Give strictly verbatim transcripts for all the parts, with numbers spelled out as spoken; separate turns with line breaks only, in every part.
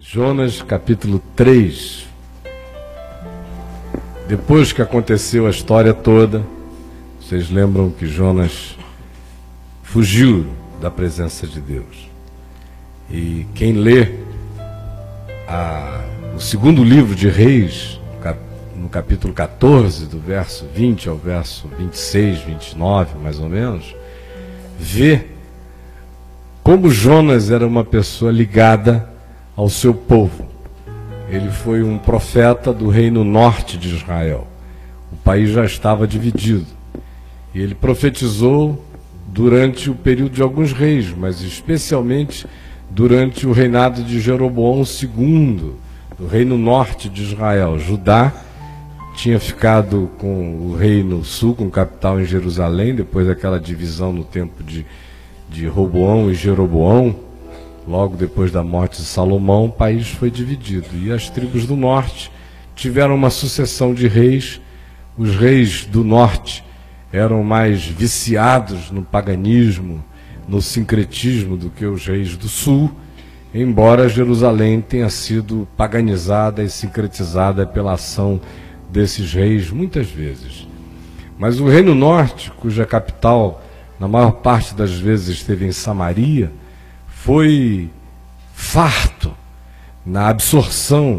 Jonas capítulo três. Depois que aconteceu a história toda, vocês lembram que Jonas fugiu da presença de Deus. E quem lê a, o segundo livro de Reis, no capítulo quatorze, do verso vinte ao verso vinte e seis, vinte e nove, mais ou menos, vê como Jonas era uma pessoa ligada ao seu povo. Ele foi um profeta do reino norte de Israel. O país já estava dividido. E ele profetizou durante o período de alguns reis, mas especialmente durante o reinado de Jeroboão segundo, do reino norte de Israel. Judá tinha ficado com o reino sul, com capital em Jerusalém, depois daquela divisão no tempo de, de Roboão e Jeroboão. Logo depois da morte de Salomão, o país foi dividido. E as tribos do norte tiveram uma sucessão de reis. Os reis do norte eram mais viciados no paganismo, no sincretismo do que os reis do sul, embora Jerusalém tenha sido paganizada e sincretizada pela ação desses reis muitas vezes. Mas o reino norte, cuja capital na maior parte das vezes esteve em Samaria, foi farto na absorção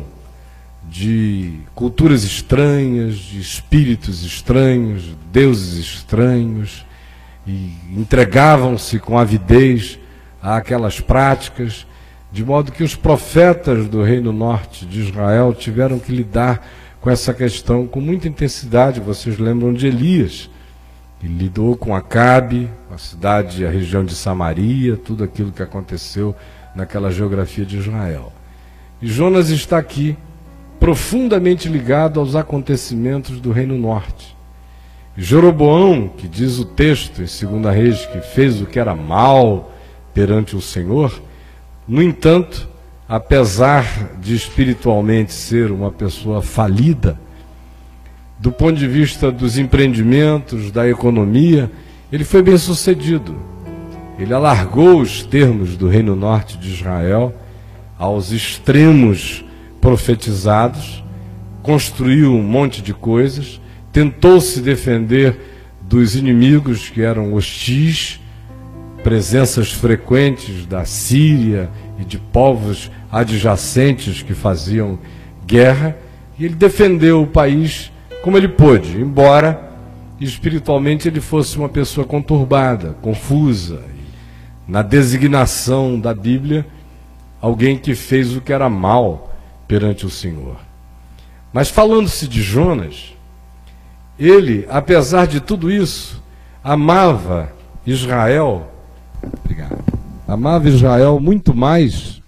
de culturas estranhas, de espíritos estranhos, deuses estranhos, e entregavam-se com avidez àquelas práticas, de modo que os profetas do reino norte de Israel tiveram que lidar com essa questão com muita intensidade. Vocês lembram de Elias? Ele lidou com Acabe, a cidade, a região de Samaria, tudo aquilo que aconteceu naquela geografia de Israel. E Jonas está aqui, profundamente ligado aos acontecimentos do Reino Norte. Jeroboão, que diz o texto em Segunda Reis, que fez o que era mal perante o Senhor, no entanto, apesar de espiritualmente ser uma pessoa falida, do ponto de vista dos empreendimentos, da economia, ele foi bem sucedido. Ele alargou os termos do Reino Norte de Israel aos extremos profetizados, construiu um monte de coisas, tentou se defender dos inimigos que eram hostis, presenças frequentes da Síria e de povos adjacentes que faziam guerra, e ele defendeu o país como ele pôde, embora espiritualmente ele fosse uma pessoa conturbada, confusa. Na designação da Bíblia, alguém que fez o que era mal perante o Senhor. Mas falando-se de Jonas, ele, apesar de tudo isso, amava Israel, obrigado, amava Israel muito mais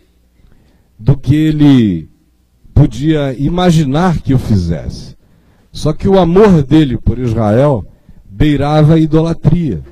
do que ele podia imaginar que o fizesse. Só que o amor dele por Israel beirava a idolatria.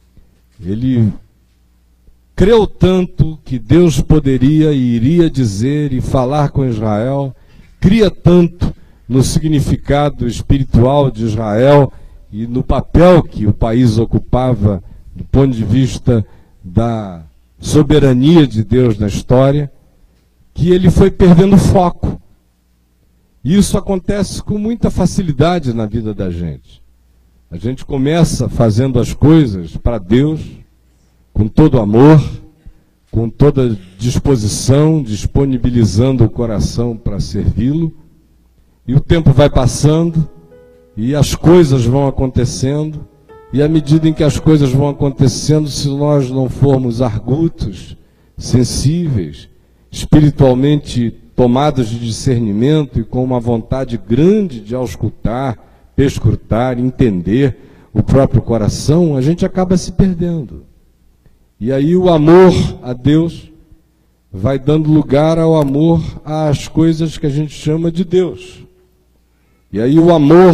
Ele creu tanto que Deus poderia e iria dizer e falar com Israel, cria tanto no significado espiritual de Israel e no papel que o país ocupava do ponto de vista da soberania de Deus na história, que ele foi perdendo foco. Isso acontece com muita facilidade na vida da gente. A gente começa fazendo as coisas para Deus, com todo amor, com toda disposição, disponibilizando o coração para servi-lo, e o tempo vai passando, e as coisas vão acontecendo, e à medida em que as coisas vão acontecendo, se nós não formos argutos, sensíveis, espiritualmente tomados de discernimento e com uma vontade grande de auscultar, perscrutar, entender o próprio coração, a gente acaba se perdendo. E aí o amor a Deus vai dando lugar ao amor às coisas que a gente chama de Deus. E aí o amor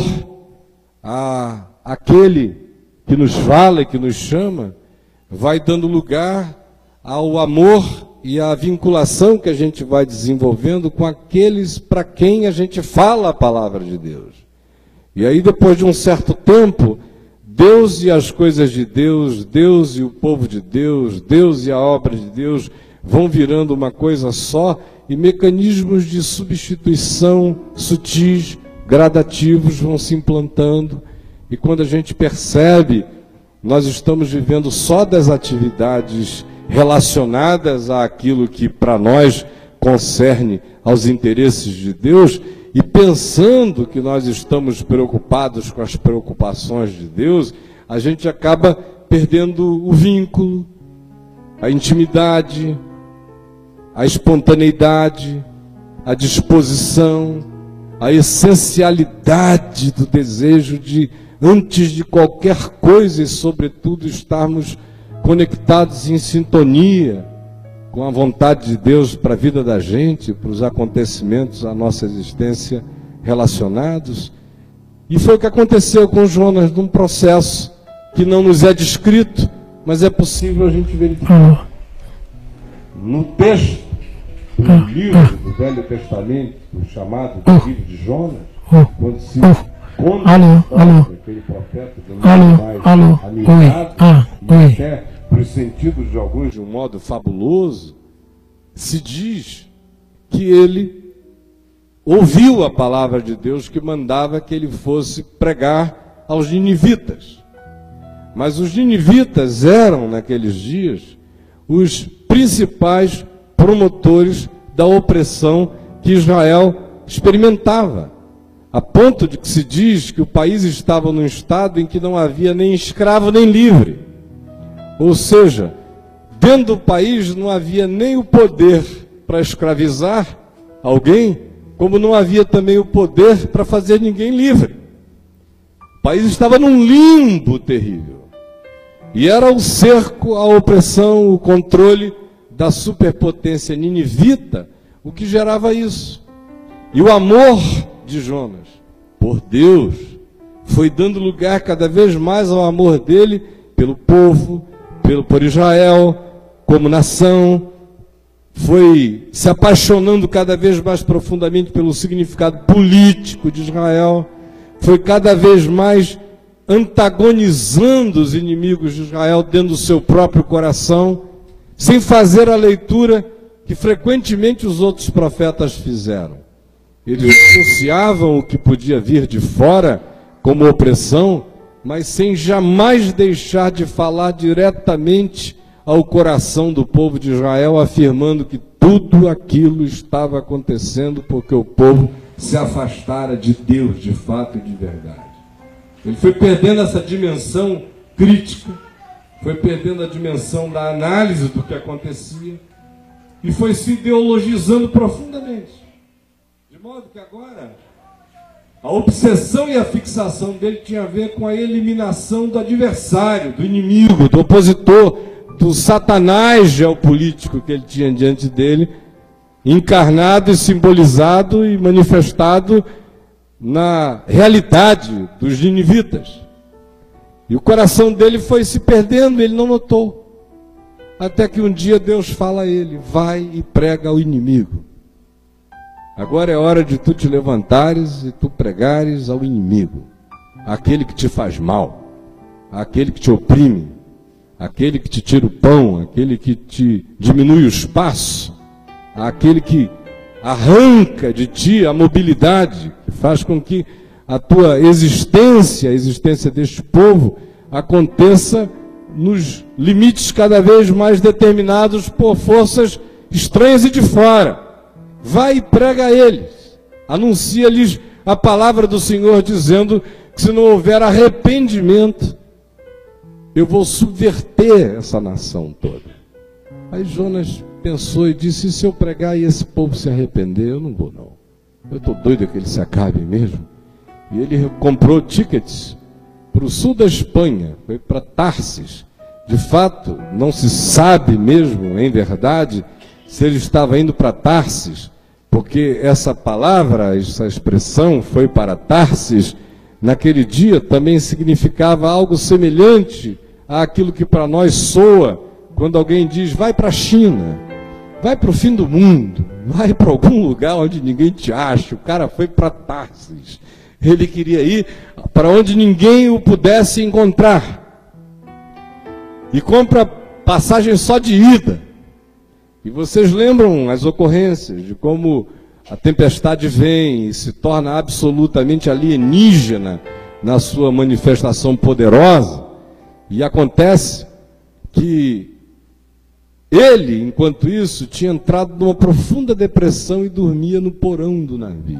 a aquele que nos fala e que nos chama vai dando lugar ao amor e a vinculação que a gente vai desenvolvendo com aqueles para quem a gente fala a palavra de Deus. E aí, depois de um certo tempo, Deus e as coisas de Deus, Deus e o povo de Deus, Deus e a obra de Deus vão virando uma coisa só e mecanismos de substituição sutis, gradativos vão se implantando. E quando a gente percebe, nós estamos vivendo só das atividades relacionadas àquilo que para nós concerne aos interesses de Deus, e pensando que nós estamos preocupados com as preocupações de Deus, a gente acaba perdendo o vínculo, a intimidade, a espontaneidade, a disposição, a essencialidade do desejo de, antes de qualquer coisa e sobretudo, estarmos conectados em sintonia com a vontade de Deus para a vida da gente, para os acontecimentos da nossa existência relacionados. E foi o que aconteceu com Jonas, num processo que não nos é descrito, mas é possível a gente verificar. No texto do livro do Velho Testamento, chamado do livro de Jonas, quando se conta a história daquele profeta de um modo mais amigável, e até para os sentidos de alguns de um modo fabuloso, se diz que ele ouviu a palavra de Deus que mandava que ele fosse pregar aos ninivitas. Mas os ninivitas eram, naqueles dias, os principais promotores da opressão que Israel experimentava, a ponto de que se diz que o país estava num estado em que não havia nem escravo nem livre. Ou seja, dentro do país não havia nem o poder para escravizar alguém, como não havia também o poder para fazer ninguém livre. O país estava num limbo terrível. E era o cerco, a opressão, o controle da superpotência ninivita o que gerava isso. E o amor de Jonas por Deus foi dando lugar cada vez mais ao amor dele pelo povo, pelo, por Israel, como nação, foi se apaixonando cada vez mais profundamente pelo significado político de Israel, foi cada vez mais antagonizando os inimigos de Israel dentro do seu próprio coração, sem fazer a leitura que frequentemente os outros profetas fizeram. Eles denunciavam o que podia vir de fora como opressão, mas sem jamais deixar de falar diretamente ao coração do povo de Israel, afirmando que tudo aquilo estava acontecendo porque o povo se afastara de Deus de fato e de verdade. Ele foi perdendo essa dimensão crítica, foi perdendo a dimensão da análise do que acontecia e foi se ideologizando profundamente. De modo que agora a obsessão e a fixação dele tinha a ver com a eliminação do adversário, do inimigo, do opositor, do satanás geopolítico que ele tinha diante dele, encarnado e simbolizado e manifestado na realidade dos ninivitas. E o coração dele foi se perdendo, ele não notou. Até que um dia Deus fala a ele: vai e prega ao inimigo. Agora é hora de tu te levantares e tu pregares ao inimigo, aquele que te faz mal, aquele que te oprime, aquele que te tira o pão, aquele que te diminui o espaço, aquele que arranca de ti a mobilidade, que faz com que a tua existência, a existência deste povo, aconteça nos limites cada vez mais determinados por forças estranhas e de fora. Vai e prega a eles, anuncia-lhes a palavra do Senhor, dizendo que se não houver arrependimento, eu vou subverter essa nação toda. Aí Jonas pensou e disse: e se eu pregar e esse povo se arrepender? Eu não vou não, eu estou doido que ele se acabe mesmo. E ele comprou tickets para o sul da Espanha, foi para Tarsis. De fato, não se sabe mesmo, em verdade, se ele estava indo para Tarsis, porque essa palavra, essa expressão foi para Tarsis, naquele dia também significava algo semelhante àquilo que para nós soa quando alguém diz: vai para a China, vai para o fim do mundo, vai para algum lugar onde ninguém te acha. O cara foi para Tarsis, ele queria ir para onde ninguém o pudesse encontrar, e compra passagem só de ida. E vocês lembram as ocorrências de como a tempestade vem e se torna absolutamente alienígena na sua manifestação poderosa, e acontece que ele, enquanto isso, tinha entrado numa profunda depressão e dormia no porão do navio.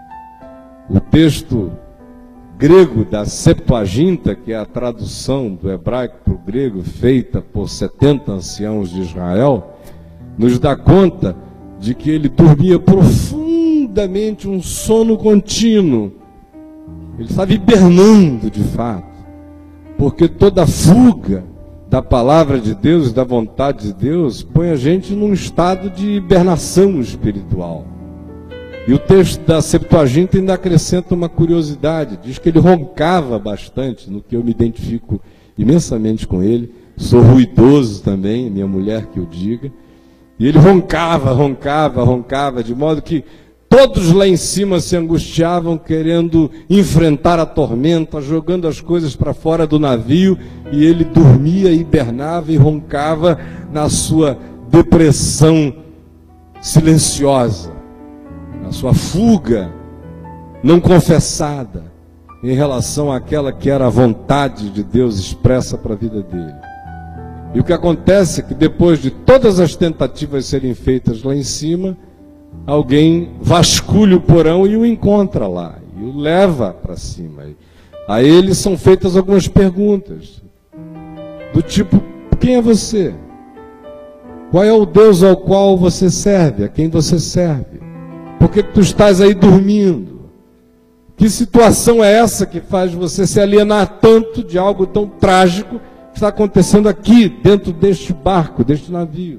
O texto grego da Septuaginta, que é a tradução do hebraico para o grego feita por setenta anciãos de Israel, nos dá conta de que ele dormia profundamente um sono contínuo. Ele estava hibernando de fato, porque toda fuga da palavra de Deus, da vontade de Deus, põe a gente num estado de hibernação espiritual. E o texto da Septuaginta ainda acrescenta uma curiosidade, diz que ele roncava bastante, no que eu me identifico imensamente com ele, sou ruidoso também, minha mulher que o diga, e ele roncava, roncava, roncava, de modo que todos lá em cima se angustiavam, querendo enfrentar a tormenta, jogando as coisas para fora do navio, e ele dormia, hibernava e roncava na sua depressão silenciosa, na sua fuga não confessada em relação àquela que era a vontade de Deus expressa para a vida dele. E o que acontece é que depois de todas as tentativas serem feitas lá em cima, alguém vasculha o porão e o encontra lá, e o leva para cima. A ele são feitas algumas perguntas, do tipo: quem é você? Qual é o Deus ao qual você serve? A quem você serve? Por que tu estás aí dormindo? Que situação é essa que faz você se alienar tanto de algo tão trágico que está acontecendo aqui, dentro deste barco, deste navio?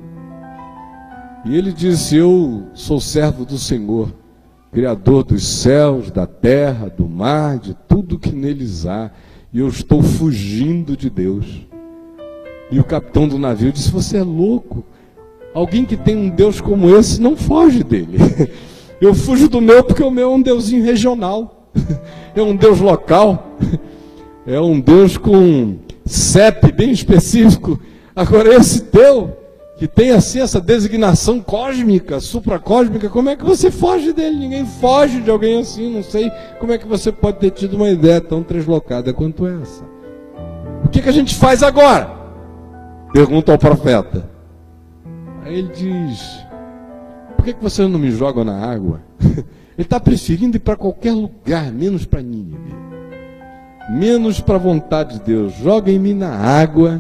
E ele disse: eu sou servo do Senhor, Criador dos céus, da terra, do mar, de tudo que neles há, e eu estou fugindo de Deus. E o capitão do navio disse: você é louco, alguém que tem um Deus como esse não foge dele. Eu fujo do meu porque o meu é um deusinho regional, é um Deus local, é um Deus com C E P bem específico. Agora esse teu, que tem assim essa designação cósmica, supracósmica, como é que você foge dele? Ninguém foge de alguém assim, não sei como é que você pode ter tido uma ideia tão translocada quanto essa. O que, que a gente faz agora? Pergunta ao profeta. Aí ele diz: por que, que vocês não me jogam na água? Ele está preferindo ir para qualquer lugar, menos para Nínive, menos para a vontade de Deus. Joguem-me na água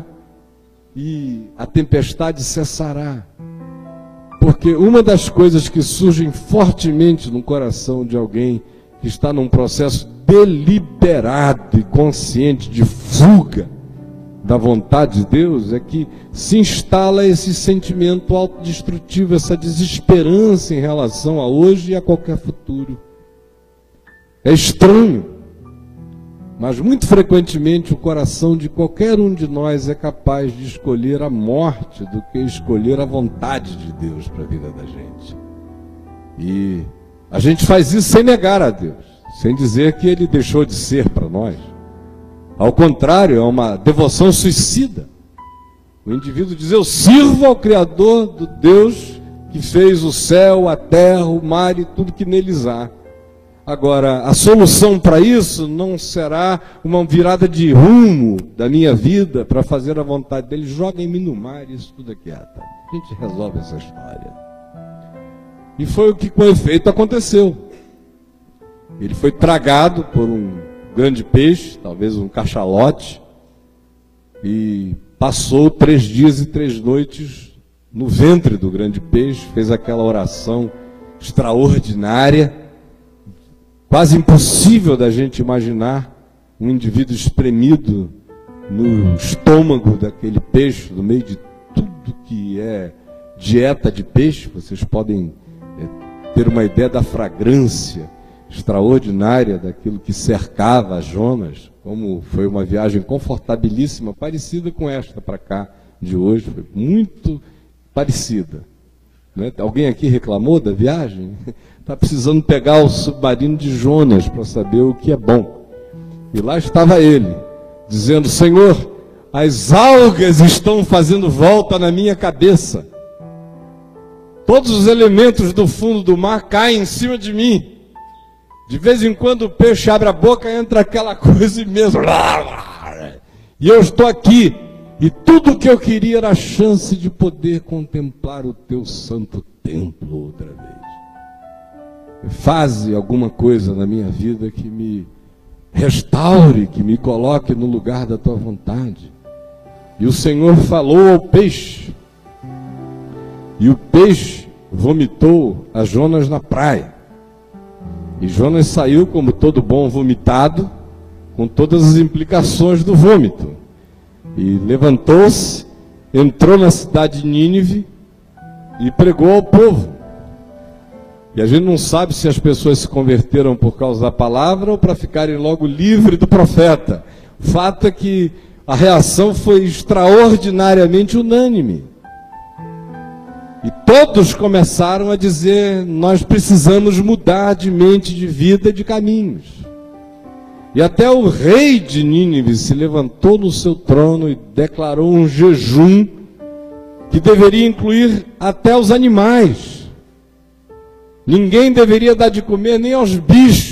e a tempestade cessará. Porque uma das coisas que surgem fortemente no coração de alguém que está num processo deliberado e consciente de fuga da vontade de Deus é que se instala esse sentimento autodestrutivo, essa desesperança em relação a hoje e a qualquer futuro. É estranho, mas muito frequentemente o coração de qualquer um de nós é capaz de escolher a morte do que escolher a vontade de Deus para a vida da gente. E a gente faz isso sem negar a Deus, sem dizer que Ele deixou de ser para nós. Ao contrário, é uma devoção suicida. O indivíduo diz: eu sirvo ao Criador do Deus que fez o céu, a terra, o mar e tudo que neles há. Agora, a solução para isso não será uma virada de rumo da minha vida para fazer a vontade dele. Joguem-me no mar e isso tudo aqui. A gente resolve essa história. E foi o que com efeito aconteceu. Ele foi tragado por um grande peixe, talvez um cachalote, e passou três dias e três noites no ventre do grande peixe, fez aquela oração extraordinária, quase impossível da gente imaginar um indivíduo espremido no estômago daquele peixe, no meio de tudo que é dieta de peixe. Vocês podem é, ter uma ideia da fragrância extraordinária daquilo que cercava Jonas, como foi uma viagem confortabilíssima, parecida com esta para cá de hoje, foi muito parecida. Né? Alguém aqui reclamou da viagem? Está precisando pegar o submarino de Jonas para saber o que é bom. E lá estava ele, dizendo: Senhor, as algas estão fazendo volta na minha cabeça. Todos os elementos do fundo do mar caem em cima de mim. De vez em quando o peixe abre a boca, entra aquela coisa mesmo. E eu estou aqui. E tudo o que eu queria era a chance de poder contemplar o teu santo templo outra vez. Faze alguma coisa na minha vida que me restaure, que me coloque no lugar da tua vontade. E o Senhor falou ao peixe. E o peixe vomitou a Jonas na praia. E Jonas saiu como todo bom vomitado, com todas as implicações do vômito. E levantou-se, entrou na cidade de Nínive e pregou ao povo. E a gente não sabe se as pessoas se converteram por causa da palavra ou para ficarem logo livres do profeta. O fato é que a reação foi extraordinariamente unânime. E todos começaram a dizer: nós precisamos mudar de mente, de vida, de caminhos. E até o rei de Nínive se levantou no seu trono e declarou um jejum que deveria incluir até os animais. Ninguém deveria dar de comer nem aos bichos.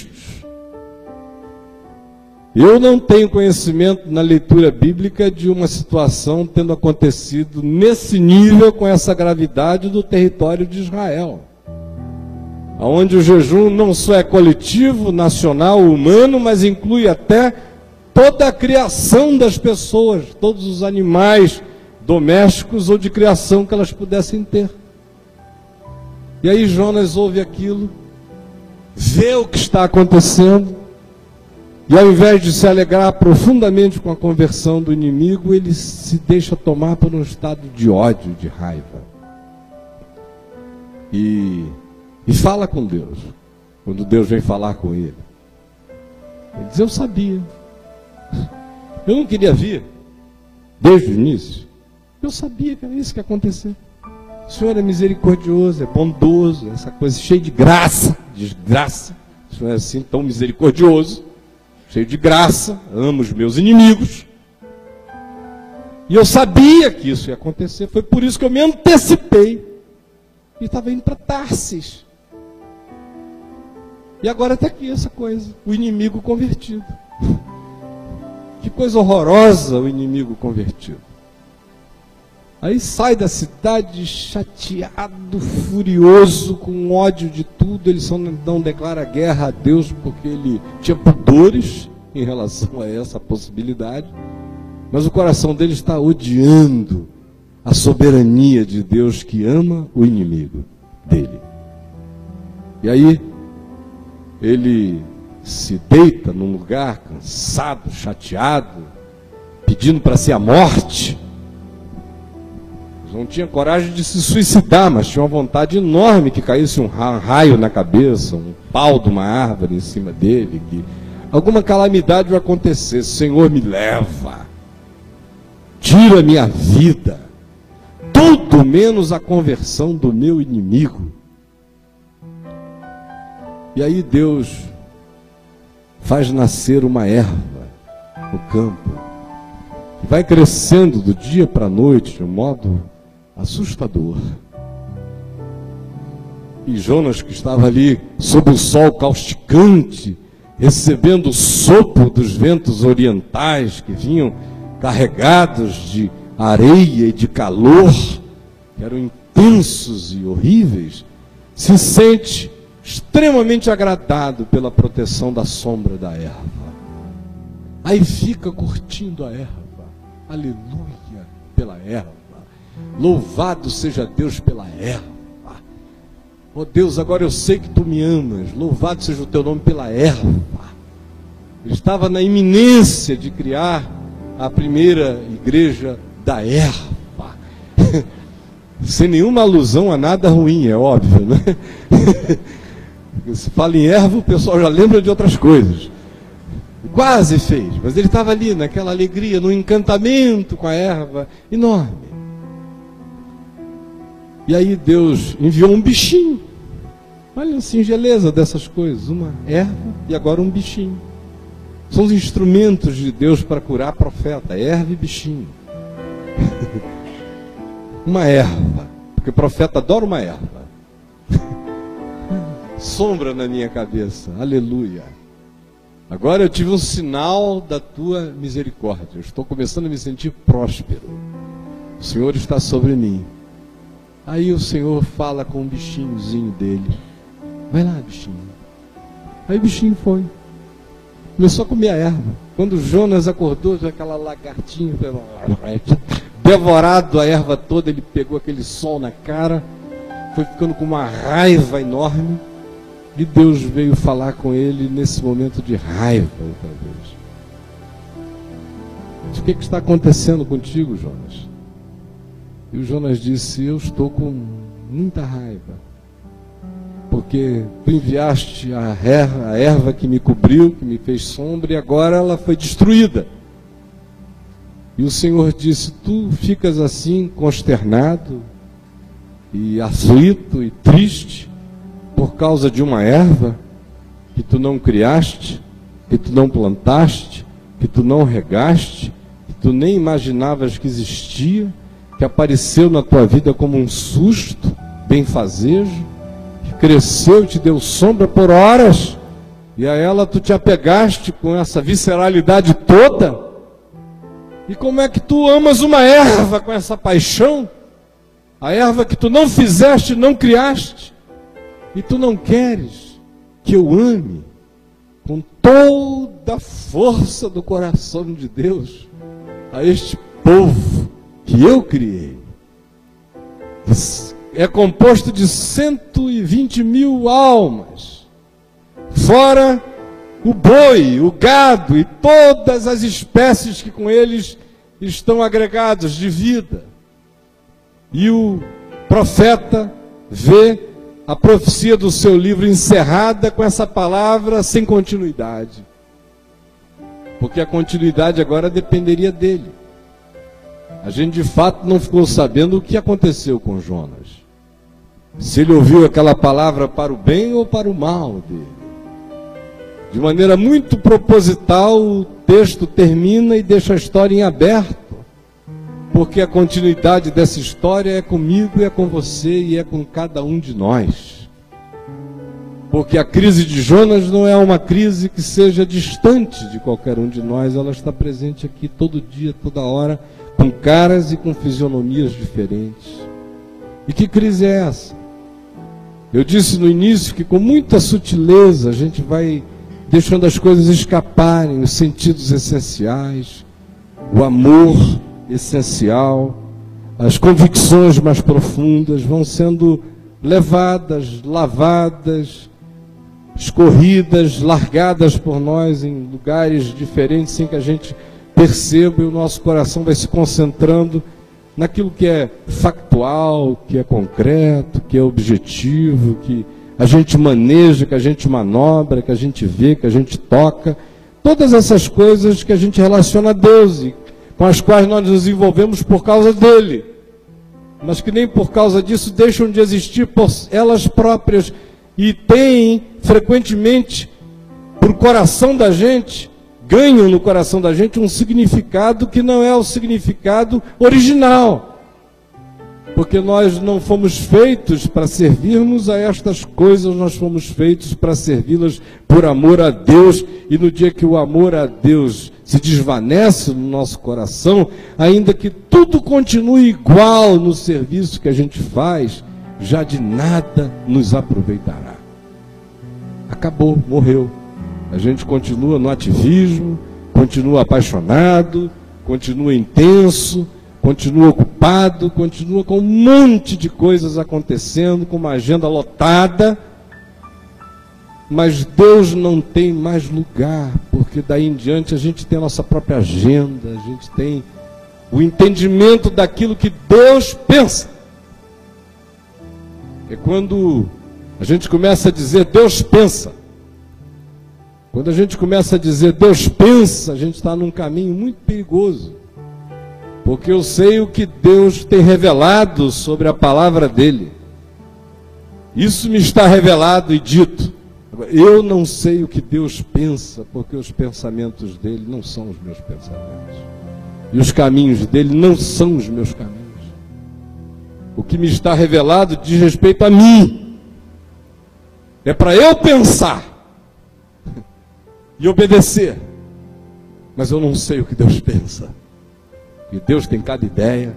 Eu não tenho conhecimento na leitura bíblica de uma situação tendo acontecido nesse nível, com essa gravidade, do território de Israel, onde o jejum não só é coletivo, nacional, humano, mas inclui até toda a criação das pessoas, todos os animais domésticos ou de criação que elas pudessem ter. E aí Jonas ouve aquilo, vê o que está acontecendo, e ao invés de se alegrar profundamente com a conversão do inimigo, ele se deixa tomar por um estado de ódio, de raiva. E, e fala com Deus, quando Deus vem falar com ele. Ele diz: eu sabia. Eu não queria vir desde o início. Eu sabia que era isso que ia acontecer. O Senhor é misericordioso, é bondoso, essa coisa cheia de graça, desgraça. O Senhor é assim tão misericordioso, cheio de graça, amo os meus inimigos. E eu sabia que isso ia acontecer, foi por isso que eu me antecipei. E estava indo para Tarsis. E agora está aqui essa coisa, o inimigo convertido. Que coisa horrorosa, o inimigo convertido. Aí sai da cidade chateado, furioso, com ódio de tudo. Ele só não declara guerra a Deus porque ele tinha pudores em relação a essa possibilidade. Mas o coração dele está odiando a soberania de Deus que ama o inimigo dele. E aí ele se deita num lugar cansado, chateado, pedindo para si a morte. Não tinha coragem de se suicidar, mas tinha uma vontade enorme que caísse um raio na cabeça, um pau de uma árvore em cima dele, que alguma calamidade vai acontecer. Senhor, me leva, tira minha vida, tudo menos a conversão do meu inimigo. E aí Deus faz nascer uma erva no campo, que vai crescendo do dia para a noite de um modo assustador. E Jonas, que estava ali sob o sol causticante, recebendo o sopro dos ventos orientais que vinham carregados de areia e de calor, que eram intensos e horríveis, se sente extremamente agradado pela proteção da sombra da erva. Aí fica curtindo a erva. Aleluia pela erva. Louvado seja Deus pela erva. Oh Deus, agora eu sei que tu me amas. Louvado seja o teu nome pela erva. Ele estava na iminência de criar a primeira igreja da erva. Sem nenhuma alusão a nada ruim, é óbvio, né? Se fala em erva, o pessoal já lembra de outras coisas. Quase fez, mas ele estava ali naquela alegria, no encantamento com a erva enorme. E aí Deus enviou um bichinho. Olha a singeleza dessas coisas, uma erva e agora um bichinho. São os instrumentos de Deus para curar profeta, erva e bichinho. Uma erva, porque o profeta adora uma erva.
sombra na minha cabeça, aleluia. Agora eu tive um sinal da tua misericórdia, eu estou começando a me sentir próspero, o Senhor está sobre mim. Aí o Senhor fala com um bichinhozinho dele, vai lá bichinho. Aí o bichinho foi, começou a comer a erva. Quando Jonas acordou, aquela lagartinha, devorado a erva toda, ele pegou aquele sol na cara, foi ficando com uma raiva enorme, e Deus veio falar com ele nesse momento de raiva outra vez. O que, que está acontecendo contigo, Jonas? E o Jonas disse, eu estou com muita raiva, porque tu enviaste a erva, a erva que me cobriu, que me fez sombra, e agora ela foi destruída. E o Senhor disse, tu ficas assim consternado e aflito e triste por causa de uma erva que tu não criaste, que tu não plantaste, que tu não regaste, que tu nem imaginavas que existia, que apareceu na tua vida como um susto, benfazejo, que cresceu e te deu sombra por horas, e a ela tu te apegaste com essa visceralidade toda. E como é que tu amas uma erva com essa paixão? A erva que tu não fizeste, não criaste, e tu não queres que eu ame com toda a força do coração de Deus a este povo que eu criei. É composto de cento e vinte mil almas, fora o boi, o gado e todas as espécies que com eles estão agregados de vida. E o profeta vê a profecia do seu livro encerrada com essa palavra sem continuidade. Porque a continuidade agora dependeria dele. A gente de fato não ficou sabendo o que aconteceu com Jonas. Se ele ouviu aquela palavra para o bem ou para o mal dele. De maneira muito proposital, o texto termina e deixa a história em aberto. Porque a continuidade dessa história é comigo, é com você e é com cada um de nós. Porque a crise de Jonas não é uma crise que seja distante de qualquer um de nós, ela está presente aqui todo dia, toda hora, com caras e com fisionomias diferentes. E que crise é essa? Eu disse no início que com muita sutileza a gente vai deixando as coisas escaparem, os sentidos essenciais, o amor essencial, as convicções mais profundas vão sendo levadas, lavadas, escorridas, largadas por nós em lugares diferentes sem que a gente perceba, e o nosso coração vai se concentrando naquilo que é factual, que é concreto, que é objetivo, que a gente maneja, que a gente manobra, que a gente vê, que a gente toca, todas essas coisas que a gente relaciona a Deus e com as quais nós nos envolvemos por causa dele, mas que nem por causa disso deixam de existir por elas próprias, e têm frequentemente, por coração da gente, ganham no coração da gente um significado que não é o significado original. Porque nós não fomos feitos para servirmos a estas coisas, nós fomos feitos para servi-las por amor a Deus. E no dia que o amor a Deus se desvanece no nosso coração, ainda que tudo continue igual no serviço que a gente faz, já de nada nos aproveitará. Acabou, morreu. A gente continua no ativismo, continua apaixonado, continua intenso, continua ocupado, continua com um monte de coisas acontecendo, com uma agenda lotada, mas Deus não tem mais lugar, porque daí em diante a gente tem a nossa própria agenda, a gente tem o entendimento daquilo que Deus pensa. É quando a gente começa a dizer Deus pensa. Quando a gente começa a dizer Deus pensa, a gente está num caminho muito perigoso. Porque eu sei o que Deus tem revelado sobre a palavra dele. Isso me está revelado e dito. Eu não sei o que Deus pensa, porque os pensamentos dele não são os meus pensamentos. E os caminhos dele não são os meus caminhos. O que me está revelado diz respeito a mim. é para eu pensar e obedecer. Mas eu não sei o que Deus pensa. E Deus tem cada ideia.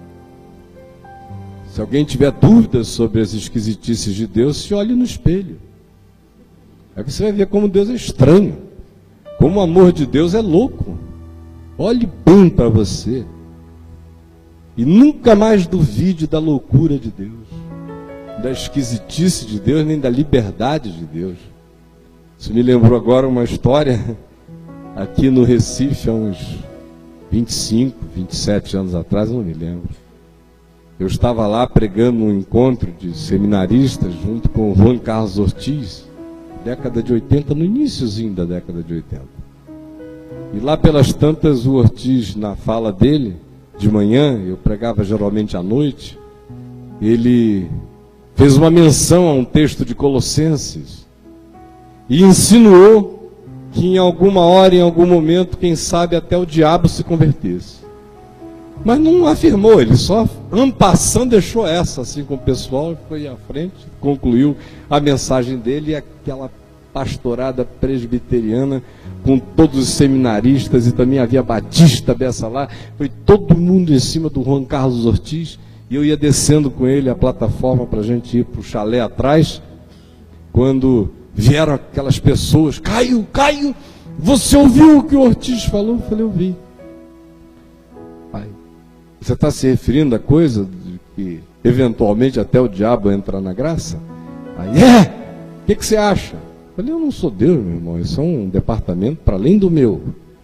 Se alguém tiver dúvidas sobre as esquisitices de Deus, se olhe no espelho. Aí você vai ver como Deus é estranho. Como o amor de Deus é louco. Olhe bem para você. E nunca mais duvide da loucura de Deus, da esquisitice de Deus, nem da liberdade de Deus. Isso me lembrou agora uma história aqui no Recife, há uns vinte e cinco, vinte e sete anos atrás, não me lembro. Eu estava lá pregando um encontro de seminaristas junto com o Juan Carlos Ortiz, década de oitenta, no iniciozinho da década de oitenta. E lá pelas tantas, o Ortiz, na fala dele, de manhã, eu pregava geralmente à noite, ele fez uma menção a um texto de Colossenses e insinuou que em alguma hora, em algum momento, quem sabe até o diabo se convertesse. Mas não afirmou, ele só, en passant, deixou essa, assim, com o pessoal, foi à frente, concluiu a mensagem dele, e aquela pastorada presbiteriana, com todos os seminaristas, e também havia Batista dessa lá, foi todo mundo em cima do Juan Carlos Ortiz, e eu ia descendo com ele a plataforma para a gente ir para o chalé atrás, quando vieram aquelas pessoas, Caio, Caio, você ouviu o que o Ortiz falou? Eu falei, eu vi. Pai, você está se referindo a coisa de que eventualmente até o diabo entra na graça? Aí, é, o que, que você acha? Eu falei, eu não sou Deus, meu irmão, isso é um departamento para além do meu.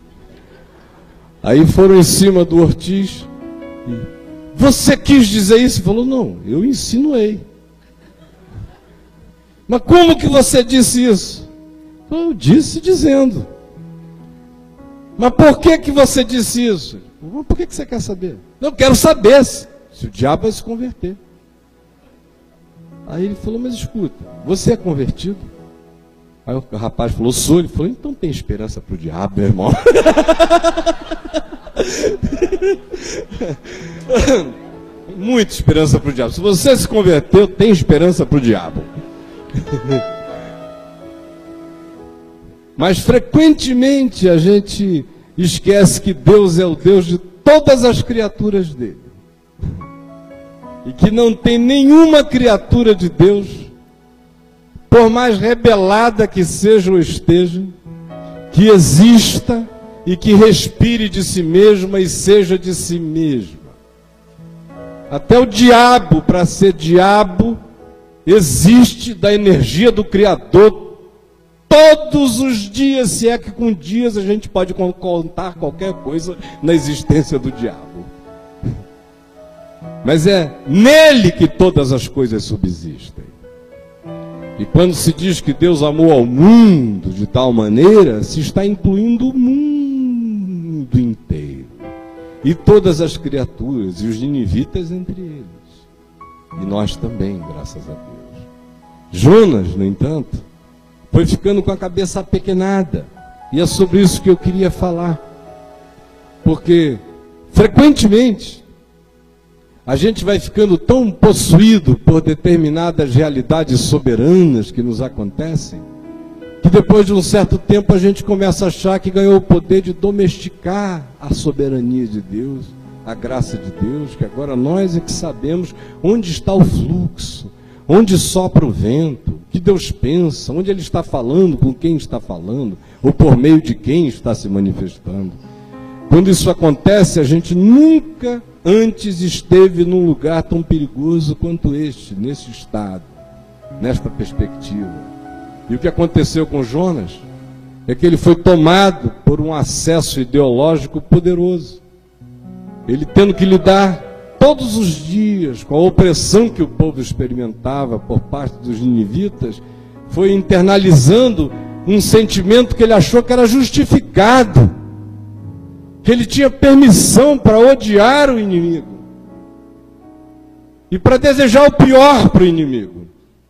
Aí foram em cima do Ortiz, e, você quis dizer isso? Ele falou, não, eu insinuei. Mas como que você disse isso? Eu disse dizendo. Mas por que que você disse isso? Por que que você quer saber? Eu quero saber se, se o diabo vai se converter. Aí ele falou, mas escuta, você é convertido? Aí o rapaz falou, sou. Ele falou, então tem esperança para o diabo, meu irmão. Muita esperança para o diabo. Se você se converteu, tem esperança para o diabo. Mas frequentemente a gente esquece que Deus é o Deus de todas as criaturas dele. E que não tem nenhuma criatura de Deus, por mais rebelada que seja ou esteja, que exista e que respire de si mesma e seja de si mesma. Até o diabo, para ser diabo, existe da energia do Criador todos os dias, se é que com dias a gente pode contar qualquer coisa na existência do diabo. Mas é nele que todas as coisas subsistem. E quando se diz que Deus amou ao mundo de tal maneira, se está incluindo o mundo inteiro. E todas as criaturas, e os ninivitas entre eles. E nós também, graças a Deus. Jonas, no entanto, foi ficando com a cabeça apequenada. E é sobre isso que eu queria falar. Porque, frequentemente, a gente vai ficando tão possuído por determinadas realidades soberanas que nos acontecem, que depois de um certo tempo a gente começa a achar que ganhou o poder de domesticar a soberania de Deus, a graça de Deus, que agora nós é que sabemos onde está o fluxo, onde sopra o vento, o que Deus pensa, onde Ele está falando, com quem está falando, ou por meio de quem está se manifestando. Quando isso acontece, a gente nunca antes esteve num lugar tão perigoso quanto este, nesse estado, nesta perspectiva. E o que aconteceu com Jonas é que ele foi tomado por um acesso ideológico poderoso. Ele tendo que lidar todos os dias com a opressão que o povo experimentava por parte dos ninivitas, foi internalizando um sentimento que ele achou que era justificado, que ele tinha permissão para odiar o inimigo e para desejar o pior para o inimigo.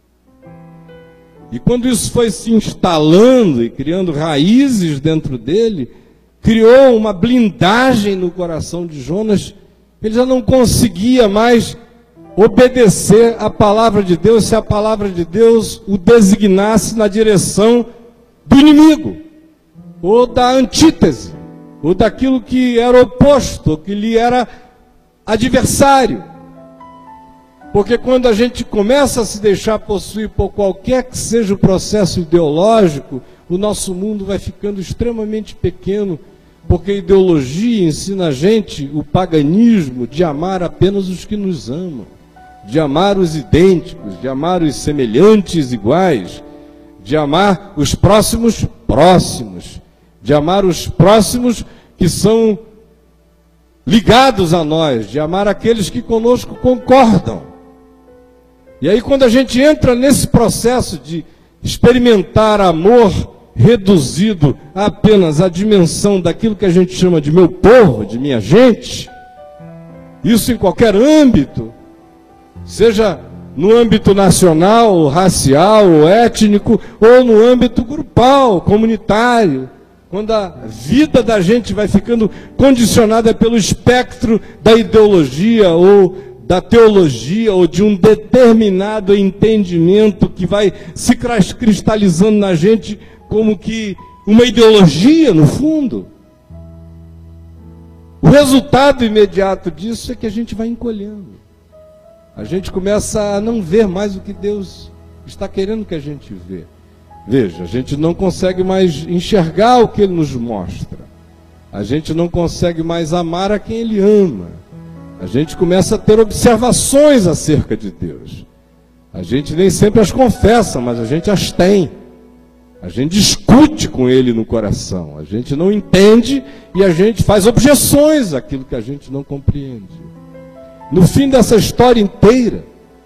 E quando isso foi se instalando e criando raízes dentro dele, criou uma blindagem no coração de Jonas. Ele já não conseguia mais obedecer a palavra de Deus se a palavra de Deus o designasse na direção do inimigo, ou da antítese, ou daquilo que era oposto, que lhe era adversário. Porque quando a gente começa a se deixar possuir por qualquer que seja o processo ideológico, o nosso mundo vai ficando extremamente pequeno, porque a ideologia ensina a gente, o paganismo, de amar apenas os que nos amam, de amar os idênticos, de amar os semelhantes iguais, de amar os próximos próximos, de amar os próximos que são ligados a nós, de amar aqueles que conosco concordam. E aí quando a gente entra nesse processo de experimentar amor reduzido a apenas a dimensão daquilo que a gente chama de meu povo, de minha gente, isso em qualquer âmbito, seja no âmbito nacional, racial, ou étnico, ou no âmbito grupal, comunitário, quando a vida da gente vai ficando condicionada pelo espectro da ideologia ou da teologia ou de um determinado entendimento que vai se cristalizando na gente como que uma ideologia, no fundo. O resultado imediato disso é que a gente vai encolhendo. A gente começa a não ver mais o que Deus está querendo que a gente vê. Veja, a gente não consegue mais enxergar o que Ele nos mostra. A gente não consegue mais amar a quem Ele ama. A gente começa a ter observações acerca de Deus. A gente nem sempre as confessa, mas a gente as tem. A gente discute com Ele no coração. A gente não entende e a gente faz objeções àquilo que a gente não compreende. No fim dessa história inteira,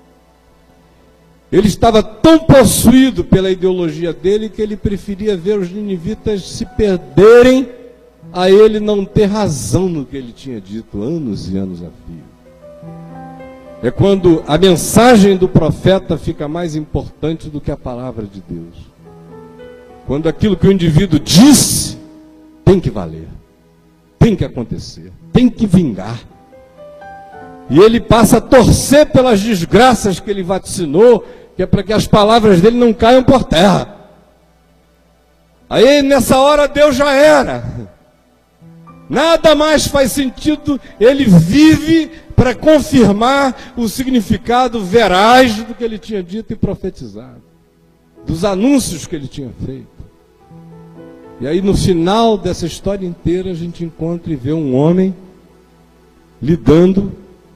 ele estava tão possuído pela ideologia dele que ele preferia ver os ninivitas se perderem a ele não ter razão no que ele tinha dito anos e anos a fio. É quando a mensagem do profeta fica mais importante do que a palavra de Deus. Quando aquilo que o indivíduo disse tem que valer, tem que acontecer, tem que vingar. E ele passa a torcer pelas desgraças que ele vaticinou, que é para que as palavras dele não caiam por terra. Aí nessa hora Deus já era. Nada mais faz sentido, ele vive para confirmar o significado veraz do que ele tinha dito e profetizado, dos anúncios que ele tinha feito. E aí no final dessa história inteira a gente encontra e vê um homem lidando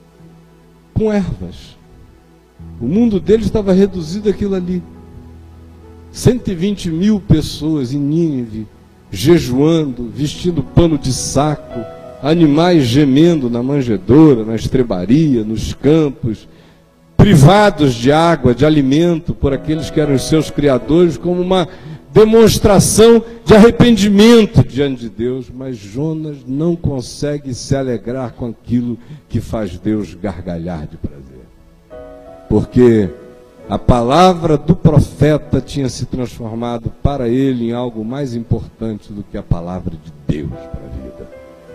com ervas. O mundo dele estava reduzido àquilo ali. cento e vinte mil pessoas em Nínive, jejuando, vestindo pano de saco, animais gemendo na manjedoura, na estrebaria, nos campos, privados de água, de alimento por aqueles que eram os seus criadores, como uma demonstração de arrependimento diante de Deus. Mas Jonas não consegue se alegrar com aquilo que faz Deus gargalhar de prazer, porque a palavra do profeta tinha se transformado para ele em algo mais importante do que a palavra de Deus para a vida.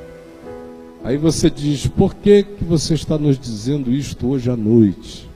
Aí você diz: por que que você está nos dizendo isto hoje à noite?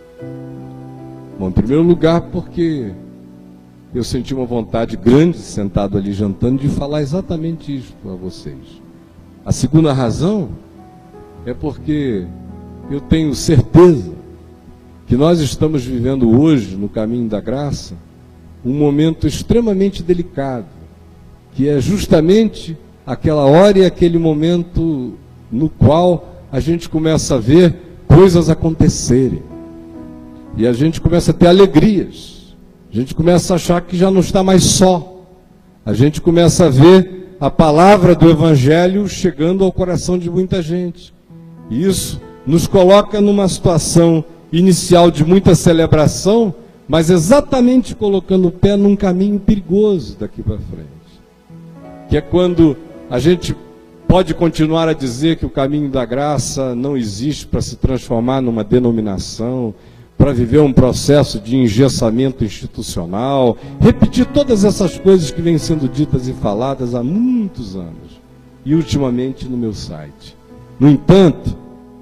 Bom, em primeiro lugar, porque eu senti uma vontade grande, sentado ali jantando, de falar exatamente isto a vocês. A segunda razão é porque eu tenho certeza que nós estamos vivendo hoje, no caminho da graça, um momento extremamente delicado, que é justamente aquela hora e aquele momento no qual a gente começa a ver coisas acontecerem. E a gente começa a ter alegrias. A gente começa a achar que já não está mais só. A gente começa a ver a palavra do Evangelho chegando ao coração de muita gente. E isso nos coloca numa situação inicial de muita celebração, mas exatamente colocando o pé num caminho perigoso daqui para frente. Que é quando a gente pode continuar a dizer que o caminho da graça não existe para se transformar numa denominação, para viver um processo de engessamento institucional, repetir todas essas coisas que vêm sendo ditas e faladas há muitos anos, e ultimamente no meu site. No entanto,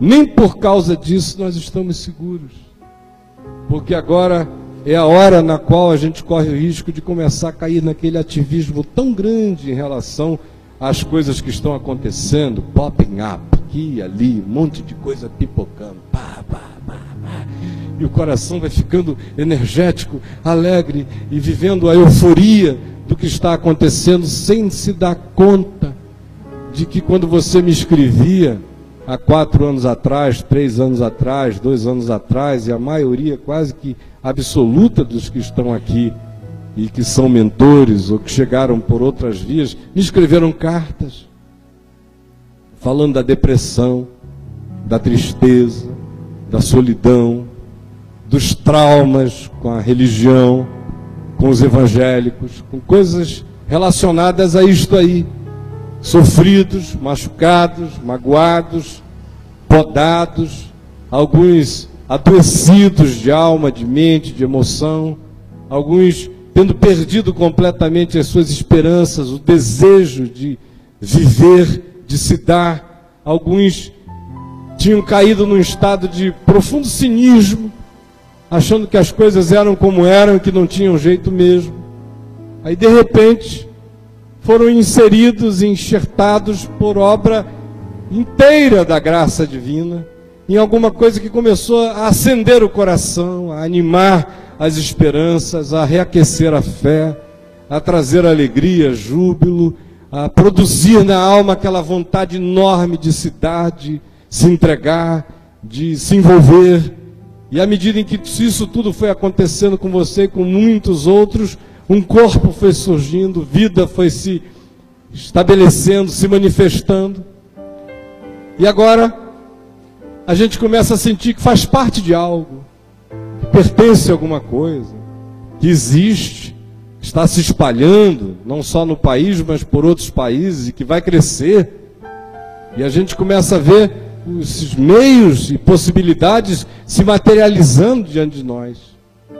nem por causa disso nós estamos seguros. Porque agora é a hora na qual a gente corre o risco de começar a cair naquele ativismo tão grande em relação às coisas que estão acontecendo, popping up, aqui e ali, um monte de coisa pipocando, pá, pá, pá, pá. E o coração vai ficando energético, alegre e vivendo a euforia do que está acontecendo, sem se dar conta de que quando você me escrevia há quatro anos atrás, três anos atrás, dois anos atrás, e a maioria quase que absoluta dos que estão aqui e que são mentores ou que chegaram por outras vias, me escreveram cartas falando da depressão, da tristeza, da solidão, dos traumas com a religião, com os evangélicos, com coisas relacionadas a isto aí. Sofridos, machucados, magoados, podados, alguns adoecidos de alma, de mente, de emoção, alguns tendo perdido completamente as suas esperanças, o desejo de viver, de se dar. Alguns tinham caído num estado de profundo cinismo, achando que as coisas eram como eram e que não tinham jeito mesmo. Aí, de repente, foram inseridos e enxertados por obra inteira da graça divina, em alguma coisa que começou a acender o coração, a animar as esperanças, a reaquecer a fé, a trazer alegria, júbilo, a produzir na alma aquela vontade enorme de se dar, de se entregar, de se envolver. E à medida em que isso tudo foi acontecendo com você e com muitos outros, um corpo foi surgindo, vida foi se estabelecendo, se manifestando. E agora a gente começa a sentir que faz parte de algo, que pertence a alguma coisa, que existe, está se espalhando, não só no país, mas por outros países, e que vai crescer. E a gente começa a ver esses meios e possibilidades se materializando diante de nós.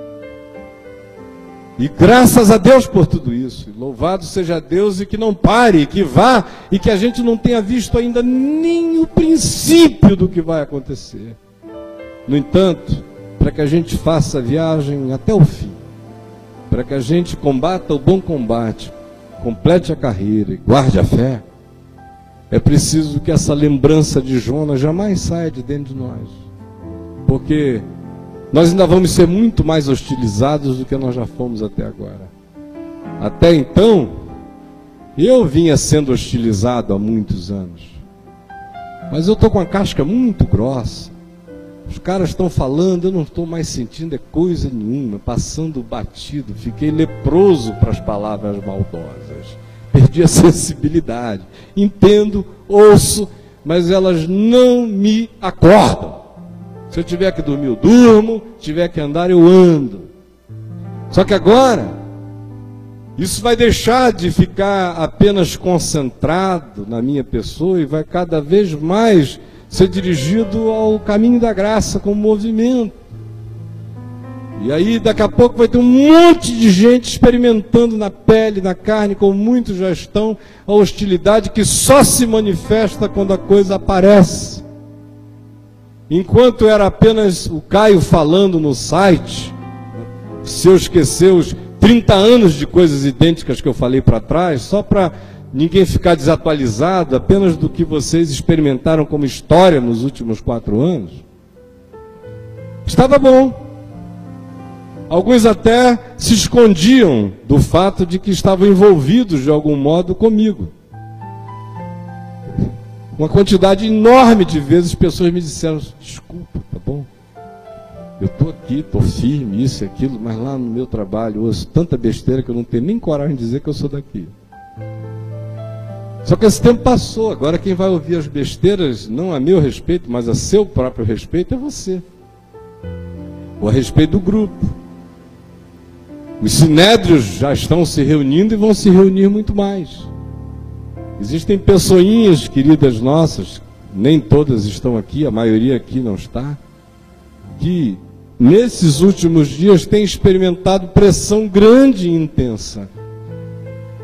E graças a Deus por tudo isso. Louvado seja Deus, e que não pare, que vá, e que a gente não tenha visto ainda nem o princípio do que vai acontecer. No entanto, para que a gente faça a viagem até o fim, para que a gente combata o bom combate, complete a carreira e guarde a fé, é preciso que essa lembrança de Jonas jamais saia de dentro de nós. Porque nós ainda vamos ser muito mais hostilizados do que nós já fomos até agora. Até então, eu vinha sendo hostilizado há muitos anos. Mas eu estou com a casca muito grossa. Os caras estão falando, eu não estou mais sentindo é coisa nenhuma, passando batido. Fiquei leproso para as palavras maldosas. Perdi a sensibilidade. Entendo, ouço, mas elas não me acordam. Se eu tiver que dormir, eu durmo. Se tiver que andar, eu ando. Só que agora, isso vai deixar de ficar apenas concentrado na minha pessoa e vai cada vez mais ser dirigido ao caminho da graça, como movimento. E aí, daqui a pouco, vai ter um monte de gente experimentando na pele, na carne, como muitos já estão, a hostilidade que só se manifesta quando a coisa aparece. Enquanto era apenas o Caio falando no site, se eu esquecer os trinta anos de coisas idênticas que eu falei para trás, só para ninguém ficar desatualizado apenas do que vocês experimentaram como história nos últimos quatro anos, estava bom. Alguns até se escondiam do fato de que estavam envolvidos de algum modo comigo. Uma quantidade enorme de vezes pessoas me disseram: desculpa, tá bom? Eu estou aqui, estou firme, isso e aquilo, mas lá no meu trabalho eu ouço tanta besteira que eu não tenho nem coragem de dizer que eu sou daqui. Só que esse tempo passou, agora quem vai ouvir as besteiras, não a meu respeito, mas a seu próprio respeito, é você. Ou a respeito do grupo. Os sinédrios já estão se reunindo e vão se reunir muito mais. Existem pessoinhas queridas nossas, nem todas estão aqui, a maioria aqui não está, que nesses últimos dias têm experimentado pressão grande e intensa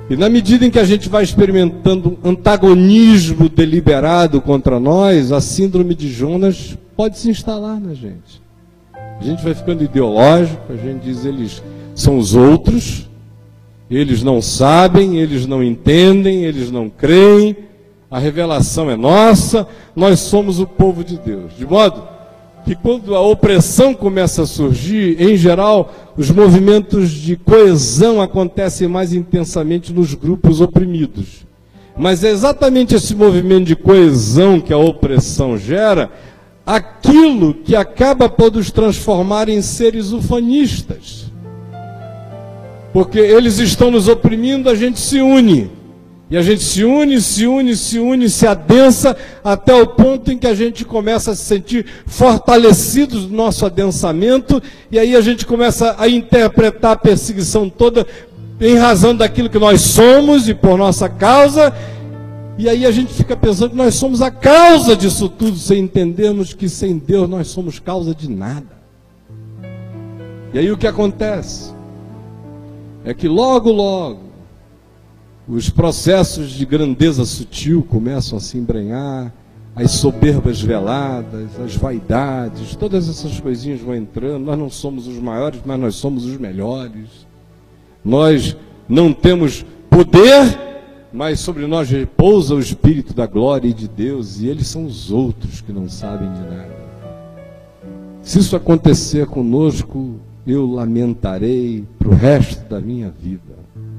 E na medida em que a gente vai experimentando um antagonismo deliberado contra nós, a síndrome de Jonas pode se instalar na gente. A gente vai ficando ideológico, a gente diz, eles são os outros, eles não sabem, eles não entendem, eles não creem, a revelação é nossa, nós somos o povo de Deus. De modo que quando a opressão começa a surgir, em geral, os movimentos de coesão acontecem mais intensamente nos grupos oprimidos. Mas é exatamente esse movimento de coesão que a opressão gera, aquilo que acaba por nos transformar em seres ufanistas. Porque eles estão nos oprimindo, a gente se une. E a gente se une, se une, se une, se adensa, até o ponto em que a gente começa a se sentir fortalecidos no nosso adensamento, e aí a gente começa a interpretar a perseguição toda em razão daquilo que nós somos e por nossa causa, e aí a gente fica pensando que nós somos a causa disso tudo, sem entendermos que sem Deus nós somos causa de nada. E aí o que acontece? É que logo, logo, os processos de grandeza sutil começam a se embrenhar, as soberbas veladas, as vaidades, todas essas coisinhas vão entrando. Nós não somos os maiores, mas nós somos os melhores. Nós não temos poder, mas sobre nós repousa o Espírito da glória e de Deus, e eles são os outros que não sabem de nada. Se isso acontecer conosco, eu lamentarei para o resto da minha vida.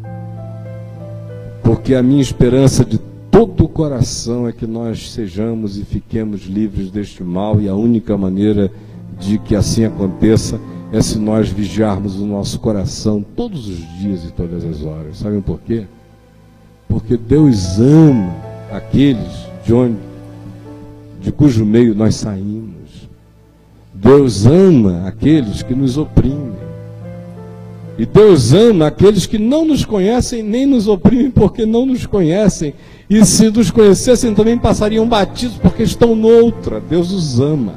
Porque a minha esperança de todo o coração é que nós sejamos e fiquemos livres deste mal, e a única maneira de que assim aconteça é se nós vigiarmos o nosso coração todos os dias e todas as horas. Sabem por quê? Porque Deus ama aqueles de onde, de cujo meio nós saímos. Deus ama aqueles que nos oprimem. E Deus ama aqueles que não nos conhecem nem nos oprimem porque não nos conhecem. E se nos conhecessem também passariam batidos porque estão noutra. Deus os ama.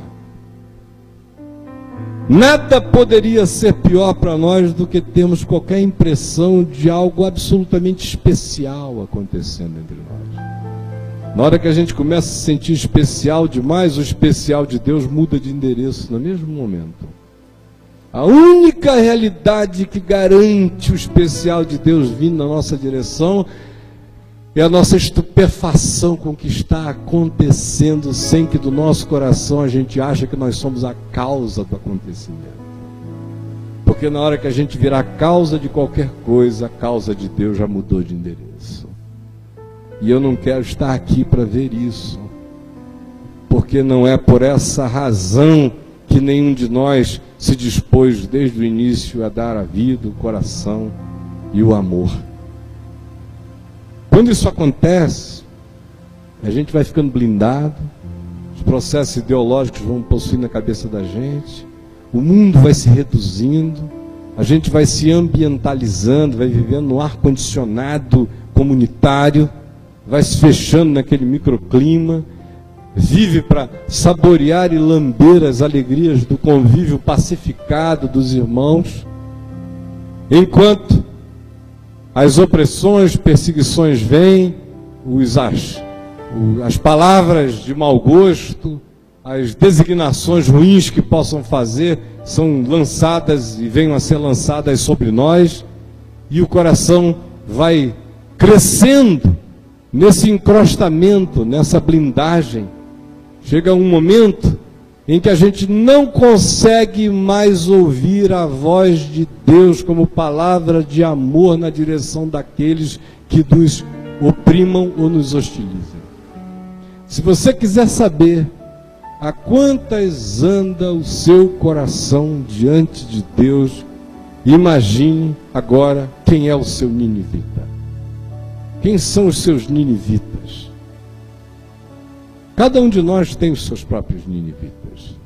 Nada poderia ser pior para nós do que termos qualquer impressão de algo absolutamente especial acontecendo entre nós. Na hora que a gente começa a se sentir especial demais, o especial de Deus muda de endereço no mesmo momento. A única realidade que garante o especial de Deus vindo na nossa direção é a nossa estupefação com o que está acontecendo, sem que do nosso coração a gente ache que nós somos a causa do acontecimento. Porque na hora que a gente virar a causa de qualquer coisa, a causa de Deus já mudou de endereço. E eu não quero estar aqui para ver isso, porque não é por essa razão que nenhum de nós se dispôs desde o início a dar a vida, o coração e o amor. Quando isso acontece, a gente vai ficando blindado, os processos ideológicos vão possuindo a cabeça da gente, o mundo vai se reduzindo, a gente vai se ambientalizando, vai vivendo no ar-condicionado comunitário, vai se fechando naquele microclima, vive para saborear e lamber as alegrias do convívio pacificado dos irmãos, enquanto as opressões, perseguições vêm, os, as, as palavras de mau gosto, as designações ruins que possam fazer são lançadas e venham a ser lançadas sobre nós, e o coração vai crescendo nesse encrostamento, nessa blindagem. Chega um momento em que a gente não consegue mais ouvir a voz de Deus como palavra de amor na direção daqueles que nos oprimam ou nos hostilizam. Se você quiser saber a quantas anda o seu coração diante de Deus, imagine agora quem é o seu ninivita. Quem são os seus ninivitas? Cada um de nós tem os seus próprios ninivitas.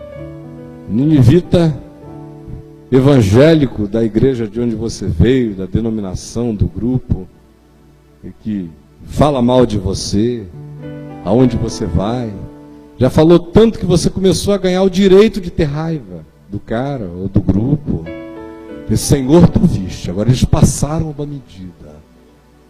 Ninivita evangélico da igreja de onde você veio, da denominação, do grupo, que fala mal de você, aonde você vai. Já falou tanto que você começou a ganhar o direito de ter raiva do cara ou do grupo. E Senhor, tu viste, agora eles passaram uma medida.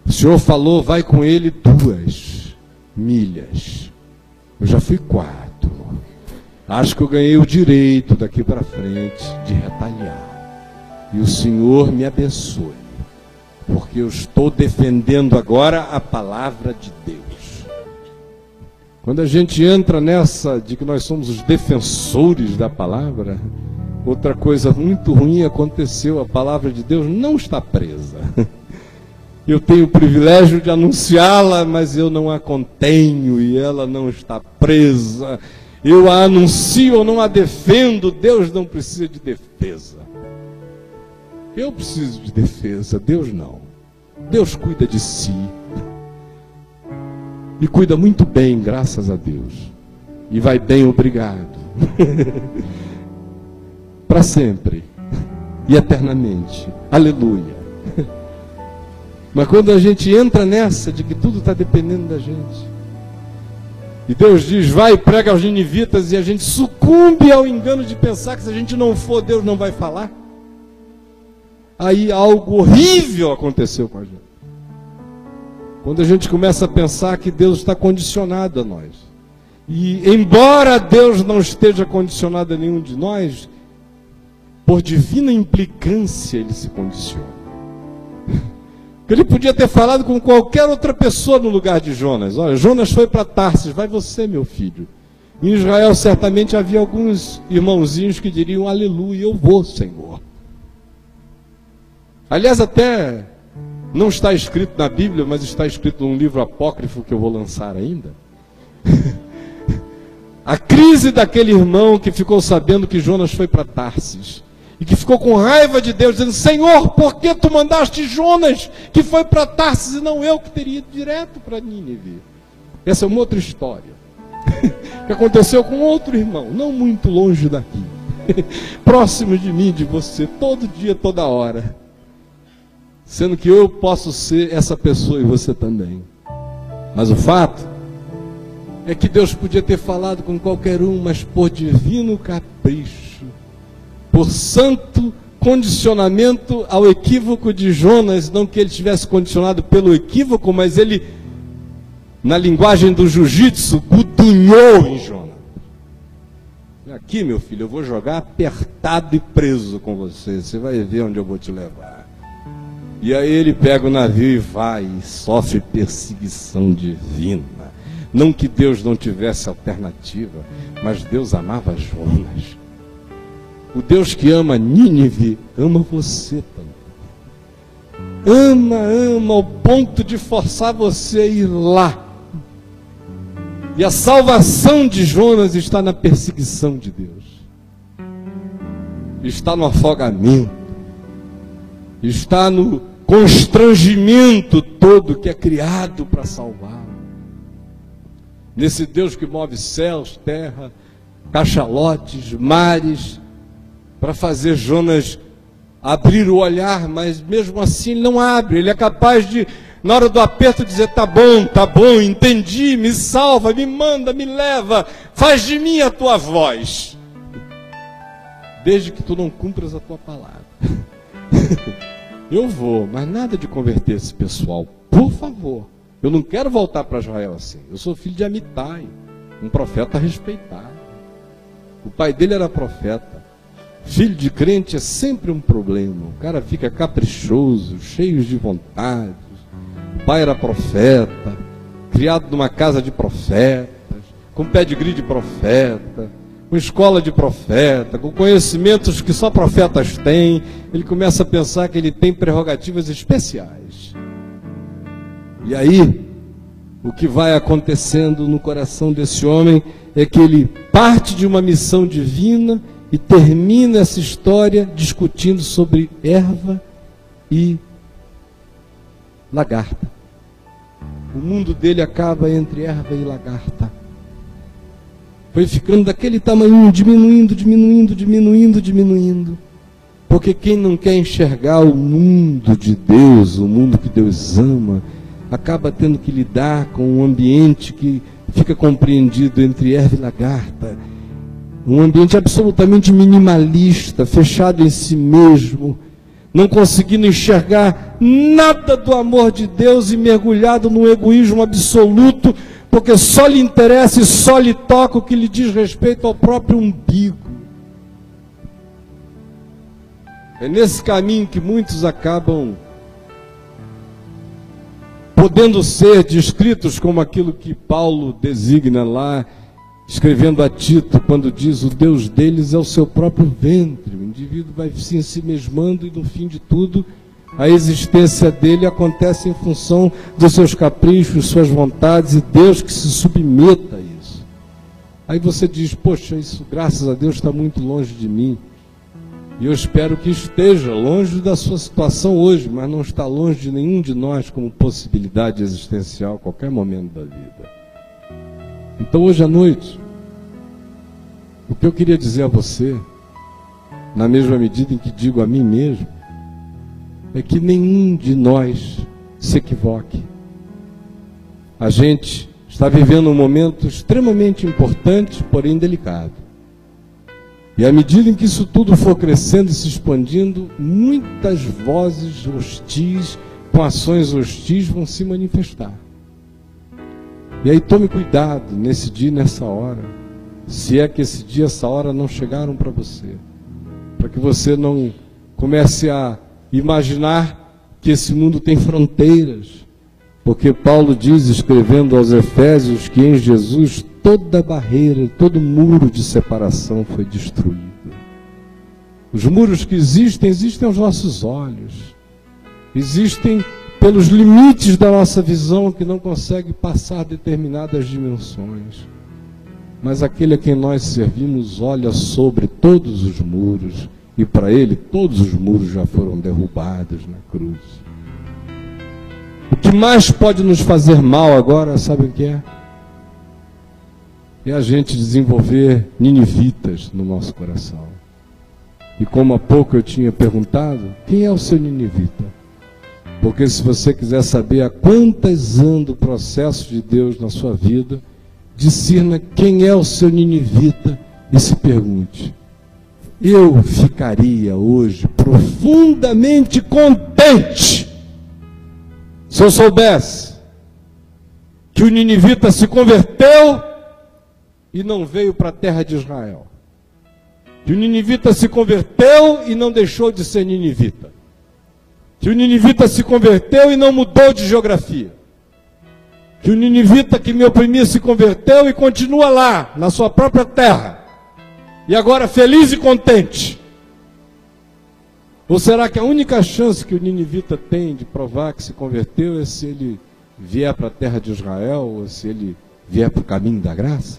O Senhor falou, vai com ele duas milhas. Eu já fui quatro. Acho que eu ganhei o direito daqui para frente de retalhar. E o Senhor me abençoe, porque eu estou defendendo agora a palavra de Deus. Quando a gente entra nessa de que nós somos os defensores da palavra, outra coisa muito ruim aconteceu. A palavra de Deus não está presa. Eu tenho o privilégio de anunciá-la, mas eu não a contenho e ela não está presa. Eu a anuncio ou não a defendo. Deus não precisa de defesa. Eu preciso de defesa, Deus não. Deus cuida de si. E cuida muito bem, graças a Deus. E vai bem, obrigado. Para sempre. E eternamente. Aleluia. Mas quando a gente entra nessa de que tudo está dependendo da gente, e Deus diz, vai e prega aos ninivitas, e a gente sucumbe ao engano de pensar que se a gente não for, Deus não vai falar, aí algo horrível aconteceu com a gente. Quando a gente começa a pensar que Deus está condicionado a nós. E embora Deus não esteja condicionado a nenhum de nós, por divina implicância Ele se condiciona. Ele podia ter falado com qualquer outra pessoa no lugar de Jonas. Olha, Jonas foi para Tarsis, vai você, meu filho. Em Israel certamente havia alguns irmãozinhos que diriam, aleluia, eu vou, Senhor. Aliás, até não está escrito na Bíblia, mas está escrito num livro apócrifo que eu vou lançar ainda. A crise daquele irmão que ficou sabendo que Jonas foi para Tarsis. E que ficou com raiva de Deus, dizendo, Senhor, por que tu mandaste Jonas, que foi para Tarsis, e não eu que teria ido direto para Nínive? Essa é uma outra história, que aconteceu com outro irmão, não muito longe daqui, próximo de mim, de você, todo dia, toda hora. Sendo que eu posso ser essa pessoa e você também. Mas o fato é que Deus podia ter falado com qualquer um, mas por divino capricho, por santo condicionamento ao equívoco de Jonas, não que ele tivesse condicionado pelo equívoco, mas ele, na linguagem do jiu-jitsu, gudunhou em Jonas. Aqui, meu filho, eu vou jogar apertado e preso com você, você vai ver onde eu vou te levar. E aí ele pega o navio e vai, e sofre perseguição divina. Não que Deus não tivesse alternativa, mas Deus amava Jonas. O Deus que ama Nínive, ama você também. Ama, ama, ao ponto de forçar você a ir lá. E a salvação de Jonas está na perseguição de Deus. Está no afogamento. Está no constrangimento todo que é criado para salvar. Nesse Deus que move céus, terra, cachalotes, mares, para fazer Jonas abrir o olhar, mas mesmo assim ele não abre. Ele é capaz de, na hora do aperto, dizer, tá bom, tá bom, entendi, me salva, me manda, me leva, faz de mim a tua voz, desde que tu não cumpras a tua palavra. Eu vou, mas nada de converter esse pessoal, por favor. Eu não quero voltar para Israel assim. Eu sou filho de Amitai, um profeta respeitado. O pai dele era profeta. Filho de crente é sempre um problema. O cara fica caprichoso, cheio de vontades. O pai era profeta, criado numa casa de profetas, com pedigree de profeta, com escola de profeta, com conhecimentos que só profetas têm. Ele começa a pensar que ele tem prerrogativas especiais. E aí, o que vai acontecendo no coração desse homem é que ele parte de uma missão divina e termina essa história discutindo sobre erva e lagarta. O mundo dele acaba entre erva e lagarta. Foi ficando daquele tamanho, diminuindo, diminuindo, diminuindo, diminuindo. Porque quem não quer enxergar o mundo de Deus, o mundo que Deus ama, acaba tendo que lidar com um ambiente que fica compreendido entre erva e lagarta. Um ambiente absolutamente minimalista, fechado em si mesmo, não conseguindo enxergar nada do amor de Deus e mergulhado num egoísmo absoluto, porque só lhe interessa e só lhe toca o que lhe diz respeito ao próprio umbigo. É nesse caminho que muitos acabam podendo ser descritos como aquilo que Paulo designa lá, escrevendo a Tito, quando diz: o Deus deles é o seu próprio ventre. O indivíduo vai se ensimesmando e, no fim de tudo, a existência dele acontece em função dos seus caprichos, suas vontades, e Deus que se submeta a isso. Aí você diz: poxa, isso, graças a Deus, está muito longe de mim. E eu espero que esteja longe da sua situação hoje, mas não está longe de nenhum de nós como possibilidade existencial a qualquer momento da vida. Então, hoje à noite, o que eu queria dizer a você, na mesma medida em que digo a mim mesmo, é que nenhum de nós se equivoque. A gente está vivendo um momento extremamente importante, porém delicado. E à medida em que isso tudo for crescendo e se expandindo, muitas vozes hostis, com ações hostis, vão se manifestar. E aí tome cuidado nesse dia e nessa hora, se é que esse dia e essa hora não chegaram para você, para que você não comece a imaginar que esse mundo tem fronteiras, porque Paulo diz, escrevendo aos Efésios, que em Jesus toda barreira, todo muro de separação foi destruído. Os muros que existem, existem aos nossos olhos, existem pelos limites da nossa visão, que não consegue passar determinadas dimensões. Mas aquele a quem nós servimos olha sobre todos os muros, e para ele todos os muros já foram derrubados na cruz. O que mais pode nos fazer mal agora, sabe o que é? É a gente desenvolver ninivitas no nosso coração. E como há pouco eu tinha perguntado, quem é o seu ninivita? Porque se você quiser saber a quantas anda o processo de Deus na sua vida, discirna quem é o seu ninivita e se pergunte: eu ficaria hoje profundamente contente se eu soubesse que o ninivita se converteu e não veio para a terra de Israel, que o ninivita se converteu e não deixou de ser ninivita, que o ninivita se converteu e não mudou de geografia, que o ninivita que me oprimia se converteu e continua lá, na sua própria terra, e agora feliz e contente. Ou será que a única chance que o ninivita tem de provar que se converteu é se ele vier para a terra de Israel, ou se ele vier para o caminho da graça?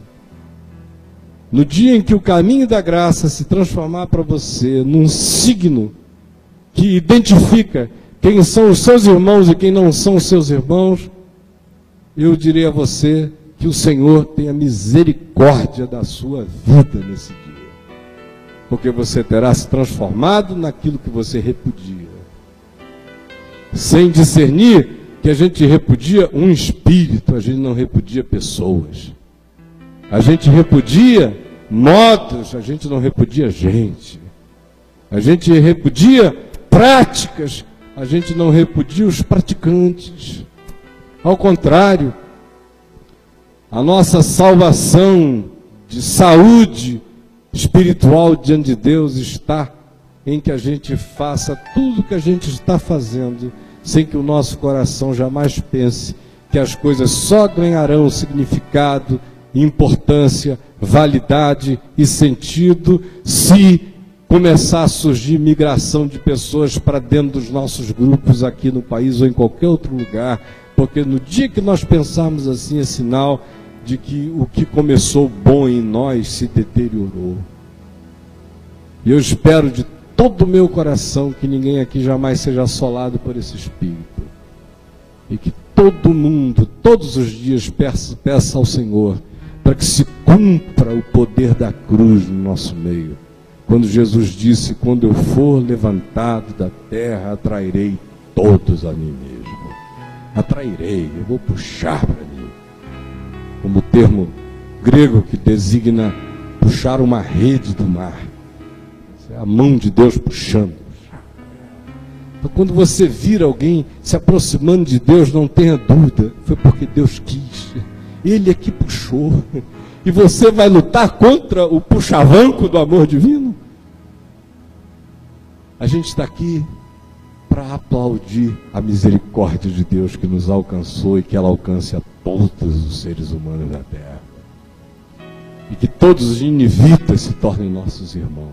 No dia em que o caminho da graça se transformar para você num signo que identifica quem são os seus irmãos e quem não são os seus irmãos, eu direi a você que o Senhor tenha misericórdia da sua vida nesse dia, porque você terá se transformado naquilo que você repudia, sem discernir que a gente repudia um espírito, a gente não repudia pessoas. A gente repudia modos, a gente não repudia gente. A gente repudia práticas, a gente não repudia os praticantes. Ao contrário, a nossa salvação de saúde espiritual diante de Deus está em que a gente faça tudo o que a gente está fazendo, sem que o nosso coração jamais pense que as coisas só ganharão significado, importância, validade e sentido se começar a surgir migração de pessoas para dentro dos nossos grupos aqui no país ou em qualquer outro lugar, porque no dia que nós pensarmos assim é sinal de que o que começou bom em nós se deteriorou. E eu espero de todo o meu coração que ninguém aqui jamais seja assolado por esse espírito, e que todo mundo, todos os dias, peça, peça ao Senhor para que se cumpra o poder da cruz no nosso meio. Quando Jesus disse: quando eu for levantado da terra, atrairei todos a mim mesmo. Atrairei, eu vou puxar para mim. Como o termo grego que designa puxar uma rede do mar. É a mão de Deus puxando. Quando você vir alguém se aproximando de Deus, não tenha dúvida, foi porque Deus quis. Ele é que puxou. E você vai lutar contra o puxavanco do amor divino? A gente está aqui para aplaudir a misericórdia de Deus que nos alcançou e que ela alcance a todos os seres humanos da terra. E que todos os ninivitas se tornem nossos irmãos.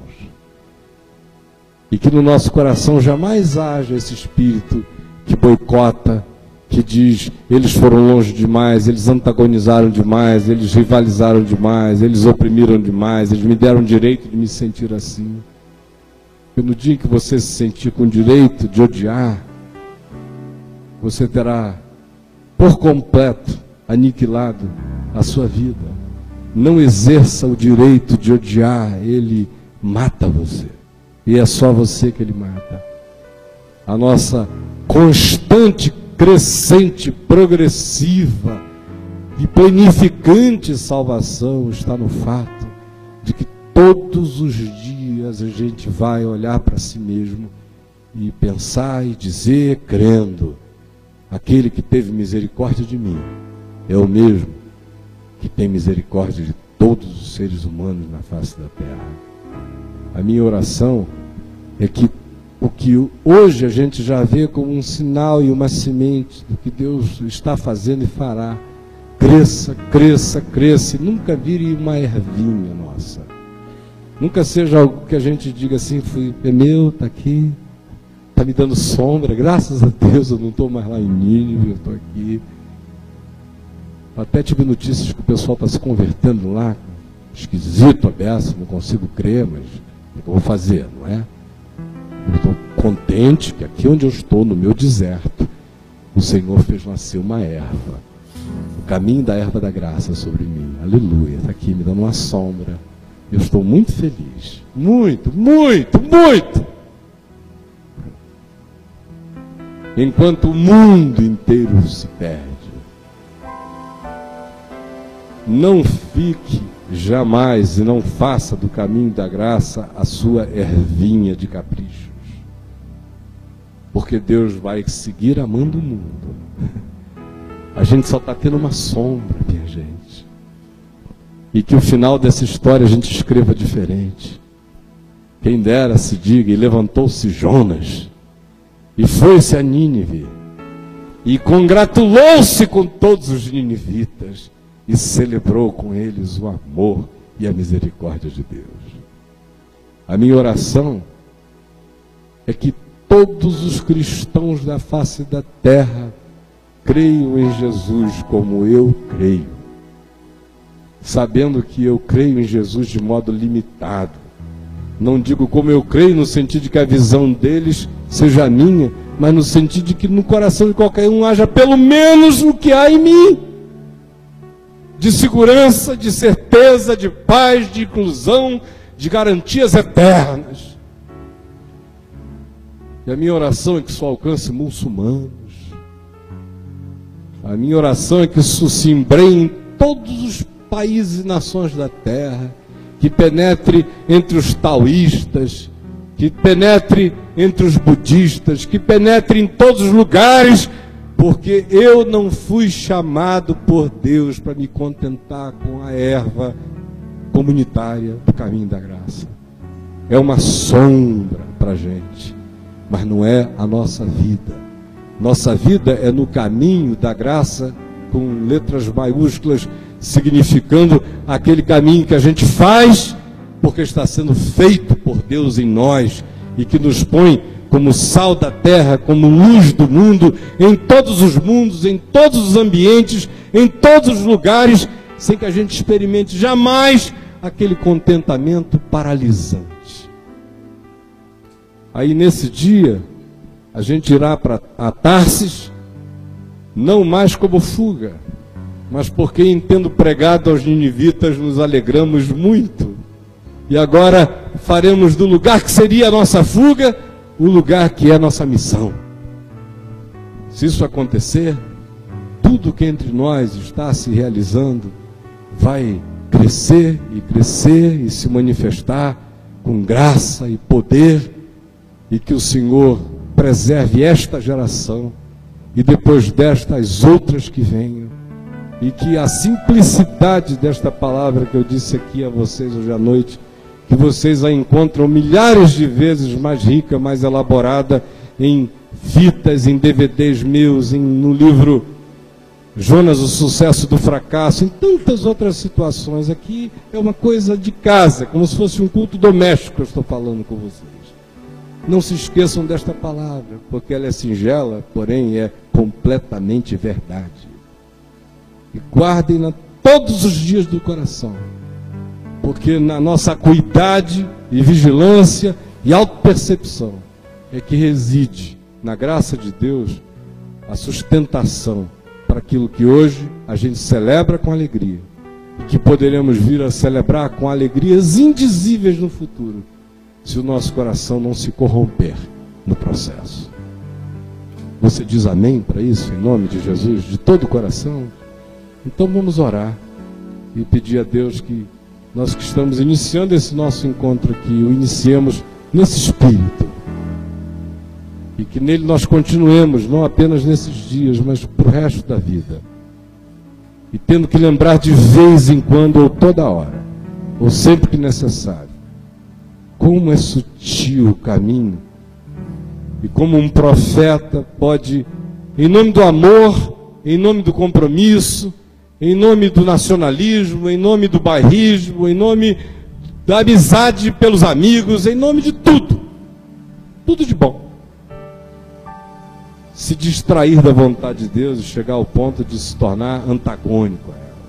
E que no nosso coração jamais haja esse espírito que boicota, que diz, eles foram longe demais, eles antagonizaram demais, eles rivalizaram demais, eles oprimiram demais, eles me deram o direito de me sentir assim. E no dia em que você se sentir com o direito de odiar, você terá por completo aniquilado a sua vida. Não exerça o direito de odiar, ele mata você. E é só você que ele mata. A nossa constante, crescente, progressiva e planificante salvação está no fato de que todos os dias a gente vai olhar para si mesmo e pensar e dizer, crendo, aquele que teve misericórdia de mim é o mesmo que tem misericórdia de todos os seres humanos na face da terra. A minha oração é que o que hoje a gente já vê como um sinal e uma semente do que Deus está fazendo e fará, cresça, cresça, cresça, e nunca vire uma ervinha nossa. Nunca seja algo que a gente diga assim, fui, é meu, está aqui, está me dando sombra, graças a Deus eu não estou mais lá em Nínive, eu estou aqui. Até tive notícias que o pessoal está se convertendo lá, esquisito, aberto, não consigo crer, mas o que eu vou fazer, não é? Eu estou contente que aqui onde eu estou, no meu deserto, o Senhor fez nascer uma erva, o caminho da erva da graça sobre mim, aleluia, está aqui me dando uma sombra, eu estou muito feliz, muito, muito, muito, enquanto o mundo inteiro se perde. Não fique jamais e não faça do caminho da graça a sua ervinha de caprichos, porque Deus vai seguir amando o mundo. A gente só está tendo uma sombra, minha gente, e que o final dessa história a gente escreva diferente. Quem dera se diga, e levantou-se Jonas e foi-se a Nínive e congratulou-se com todos os ninivitas e celebrou com eles o amor e a misericórdia de Deus. A minha oração é que todos os cristãos da face da terra creiam em Jesus como eu creio, sabendo que eu creio em Jesus de modo limitado. Não digo como eu creio no sentido de que a visão deles seja a minha, mas no sentido de que no coração de qualquer um haja pelo menos o que há em mim, de segurança, de certeza, de paz, de inclusão, de garantias eternas. E a minha oração é que isso alcance muçulmanos. A minha oração é que isso se embrenhe em todos os países e nações da terra, que penetre entre os taoístas, que penetre entre os budistas, que penetre em todos os lugares, porque eu não fui chamado por Deus para me contentar com a erva comunitária do caminho da graça. É uma sombra para a gente, mas não é a nossa vida. Nossa vida é no caminho da graça, com letras maiúsculas, significando aquele caminho que a gente faz, porque está sendo feito por Deus em nós, e que nos põe como sal da terra, como luz do mundo, em todos os mundos, em todos os ambientes, em todos os lugares, sem que a gente experimente jamais aquele contentamento paralisante. Aí nesse dia, a gente irá para Tarsis, não mais como fuga, mas porque, em tendo pregado aos ninivitas, nos alegramos muito. E agora faremos do lugar que seria a nossa fuga, o lugar que é a nossa missão. Se isso acontecer, tudo que entre nós está se realizando vai crescer e crescer e se manifestar com graça e poder, e que o Senhor preserve esta geração e depois desta as outras que venham, e que a simplicidade desta palavra que eu disse aqui a vocês hoje à noite, que vocês a encontram milhares de vezes mais rica, mais elaborada em fitas, em D V Ds meus, em, no livro Jonas, o Sucesso do Fracasso, em tantas outras situações. Aqui é uma coisa de casa, como se fosse um culto doméstico que eu estou falando com vocês. Não se esqueçam desta palavra, porque ela é singela, porém é completamente verdade. E guardem-na todos os dias do coração, porque na nossa acuidade e vigilância e autopercepção é que reside, na graça de Deus, a sustentação para aquilo que hoje a gente celebra com alegria e que poderemos vir a celebrar com alegrias indizíveis no futuro, se o nosso coração não se corromper no processo. Você diz amém para isso, em nome de Jesus, de todo o coração? Então vamos orar e pedir a Deus que nós que estamos iniciando esse nosso encontro aqui, o iniciemos nesse espírito, e que nele nós continuemos, não apenas nesses dias, mas para o resto da vida, e tendo que lembrar de vez em quando, ou toda hora, ou sempre que necessário, como é sutil o caminho, e como um profeta pode, em nome do amor, em nome do compromisso, em nome do nacionalismo, em nome do bairrismo, em nome da amizade pelos amigos, em nome de tudo, tudo de bom, se distrair da vontade de Deus e chegar ao ponto de se tornar antagônico a ela.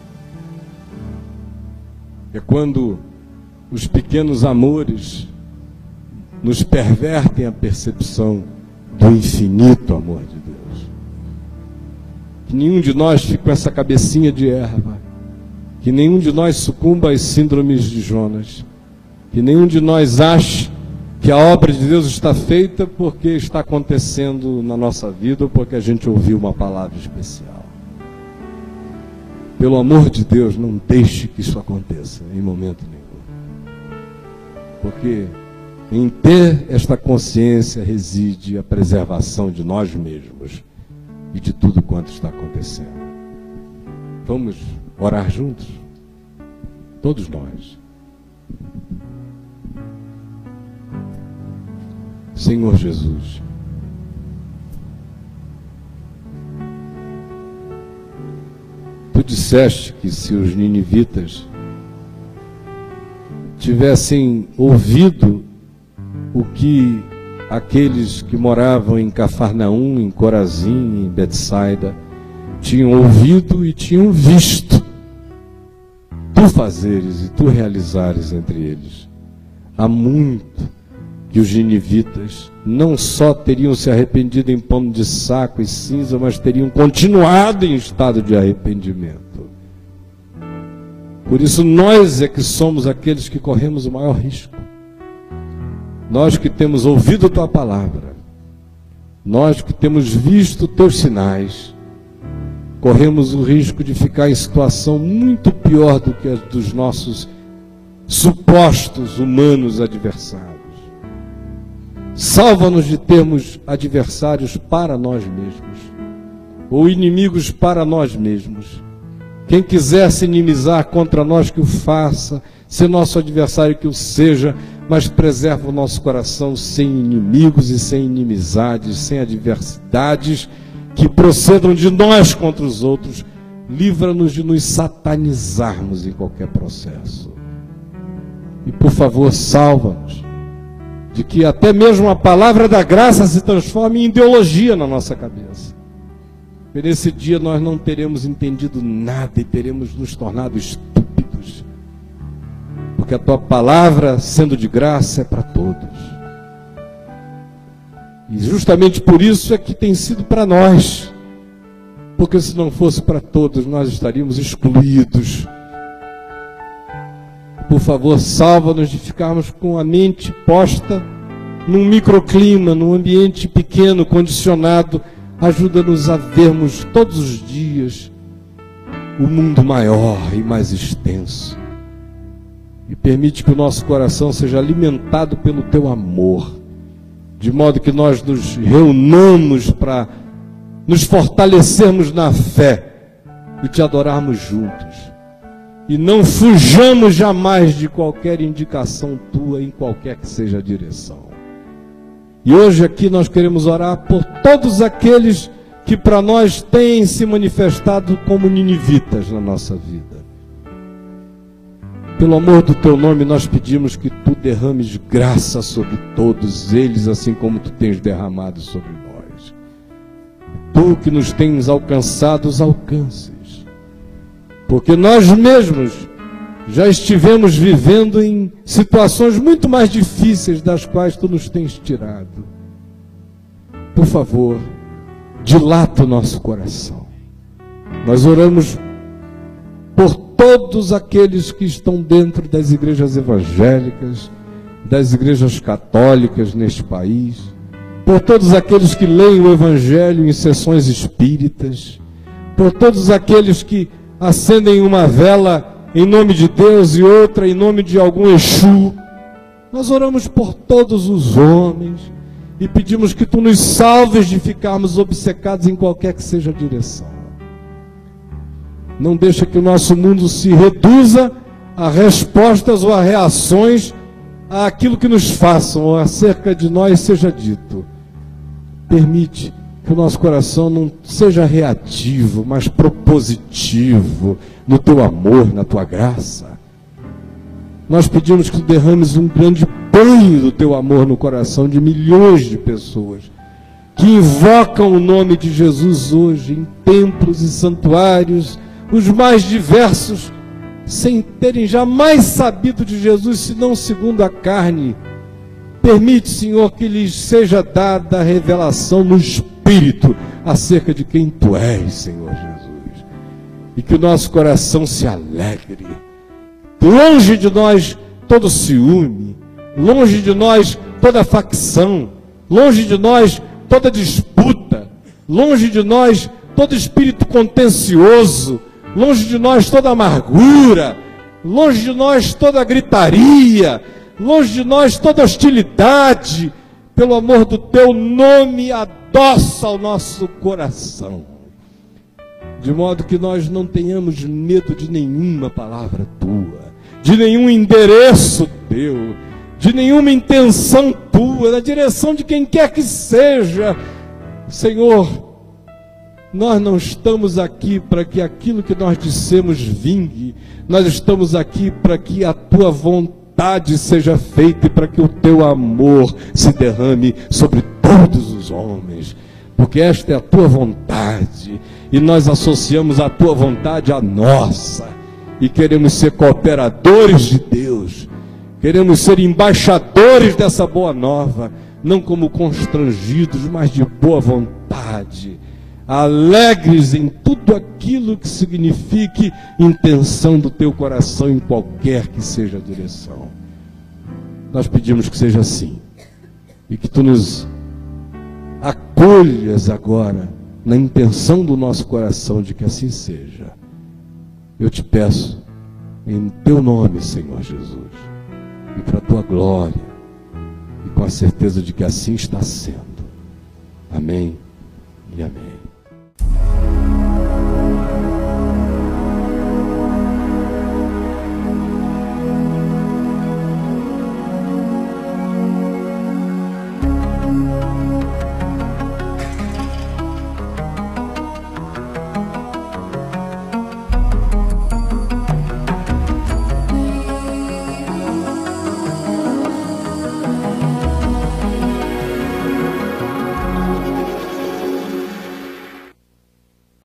É quando os pequenos amores nos pervertem a percepção do infinito amor de Deus. Que nenhum de nós fique com essa cabecinha de erva, que nenhum de nós sucumba às síndromes de Jonas, que nenhum de nós ache que a obra de Deus está feita porque está acontecendo na nossa vida ou porque a gente ouviu uma palavra especial. Pelo amor de Deus, não deixe que isso aconteça em momento nenhum. Porque em ter esta consciência reside a preservação de nós mesmos e de tudo quanto está acontecendo. Vamos orar juntos? Todos nós. Senhor Jesus, Tu disseste que se os ninivitas tivessem ouvido o que aqueles que moravam em Cafarnaum, em Corazim, em Betsaida, tinham ouvido e tinham visto Tu fazeres e Tu realizares entre eles, há muito que os ninivitas não só teriam se arrependido em pano de saco e cinza, mas teriam continuado em estado de arrependimento. Por isso nós é que somos aqueles que corremos o maior risco. Nós que temos ouvido Tua palavra, nós que temos visto Teus sinais, corremos o risco de ficar em situação muito pior do que a dos nossos supostos humanos adversários. Salva-nos de termos adversários para nós mesmos, ou inimigos para nós mesmos. Quem quiser se inimizar contra nós, que o faça, ser nosso adversário, que o seja, mas preserva o nosso coração sem inimigos e sem inimizades, sem adversidades que procedam de nós contra os outros. Livra-nos de nos satanizarmos em qualquer processo. E por favor, salva-nos de que até mesmo a palavra da graça se transforme em ideologia na nossa cabeça. E nesse dia nós não teremos entendido nada e teremos nos tornado estúpidos, porque a Tua palavra, sendo de graça, é para todos. E justamente por isso é que tem sido para nós, porque se não fosse para todos, nós estaríamos excluídos. Por favor, salva-nos de ficarmos com a mente posta num microclima, num ambiente pequeno, condicionado. Ajuda-nos a vermos todos os dias o mundo maior e mais extenso. E permite que o nosso coração seja alimentado pelo Teu amor, de modo que nós nos reunamos para nos fortalecermos na fé e te adorarmos juntos. E não fujamos jamais de qualquer indicação tua, em qualquer que seja a direção. E hoje aqui nós queremos orar por todos aqueles que para nós têm se manifestado como ninivitas na nossa vida. Pelo amor do teu nome, nós pedimos que tu derrames graça sobre todos eles, assim como tu tens derramado sobre nós. Tu que nos tens alcançado os alcances, porque nós mesmos já estivemos vivendo em situações muito mais difíceis das quais tu nos tens tirado. Por favor, dilata o nosso coração. Nós oramos por todos aqueles que estão dentro das igrejas evangélicas, das igrejas católicas neste país, por todos aqueles que leem o Evangelho em sessões espíritas, por todos aqueles que acendem uma vela em nome de Deus e outra em nome de algum Exu. Nós oramos por todos os homens e pedimos que tu nos salves de ficarmos obcecados em qualquer que seja a direção. Não deixa que o nosso mundo se reduza a respostas ou a reações àquilo que nos façam ou acerca de nós seja dito. Permite que o nosso coração não seja reativo, mas propositivo no teu amor, na tua graça. Nós pedimos que tu derrames um grande banho do teu amor no coração de milhões de pessoas que invocam o nome de Jesus hoje em templos e santuários, os mais diversos, sem terem jamais sabido de Jesus, senão segundo a carne. Permite, Senhor, que lhes seja dada a revelação no Espírito acerca de quem Tu és, Senhor Jesus. E que o nosso coração se alegre. Longe de nós todo ciúme, longe de nós toda facção, longe de nós toda disputa, longe de nós todo espírito contencioso, longe de nós toda amargura, longe de nós toda gritaria, longe de nós toda hostilidade. Pelo amor do teu nome, adoça o nosso coração, de modo que nós não tenhamos medo de nenhuma palavra tua, de nenhum endereço teu, de nenhuma intenção tua, na direção de quem quer que seja. Senhor, nós não estamos aqui para que aquilo que nós dissemos vingue, nós estamos aqui para que a tua vontade seja feita e para que o teu amor se derrame sobre todos os homens, porque esta é a tua vontade e nós associamos a tua vontade à nossa e queremos ser cooperadores de Deus, queremos ser embaixadores dessa boa nova, não como constrangidos, mas de boa vontade, alegres em tudo aquilo que signifique intenção do teu coração em qualquer que seja a direção. Nós pedimos que seja assim e que tu nos acolhas agora na intenção do nosso coração de que assim seja. Eu te peço em teu nome, Senhor Jesus, e para a tua glória, e com a certeza de que assim está sendo. Amém e amém.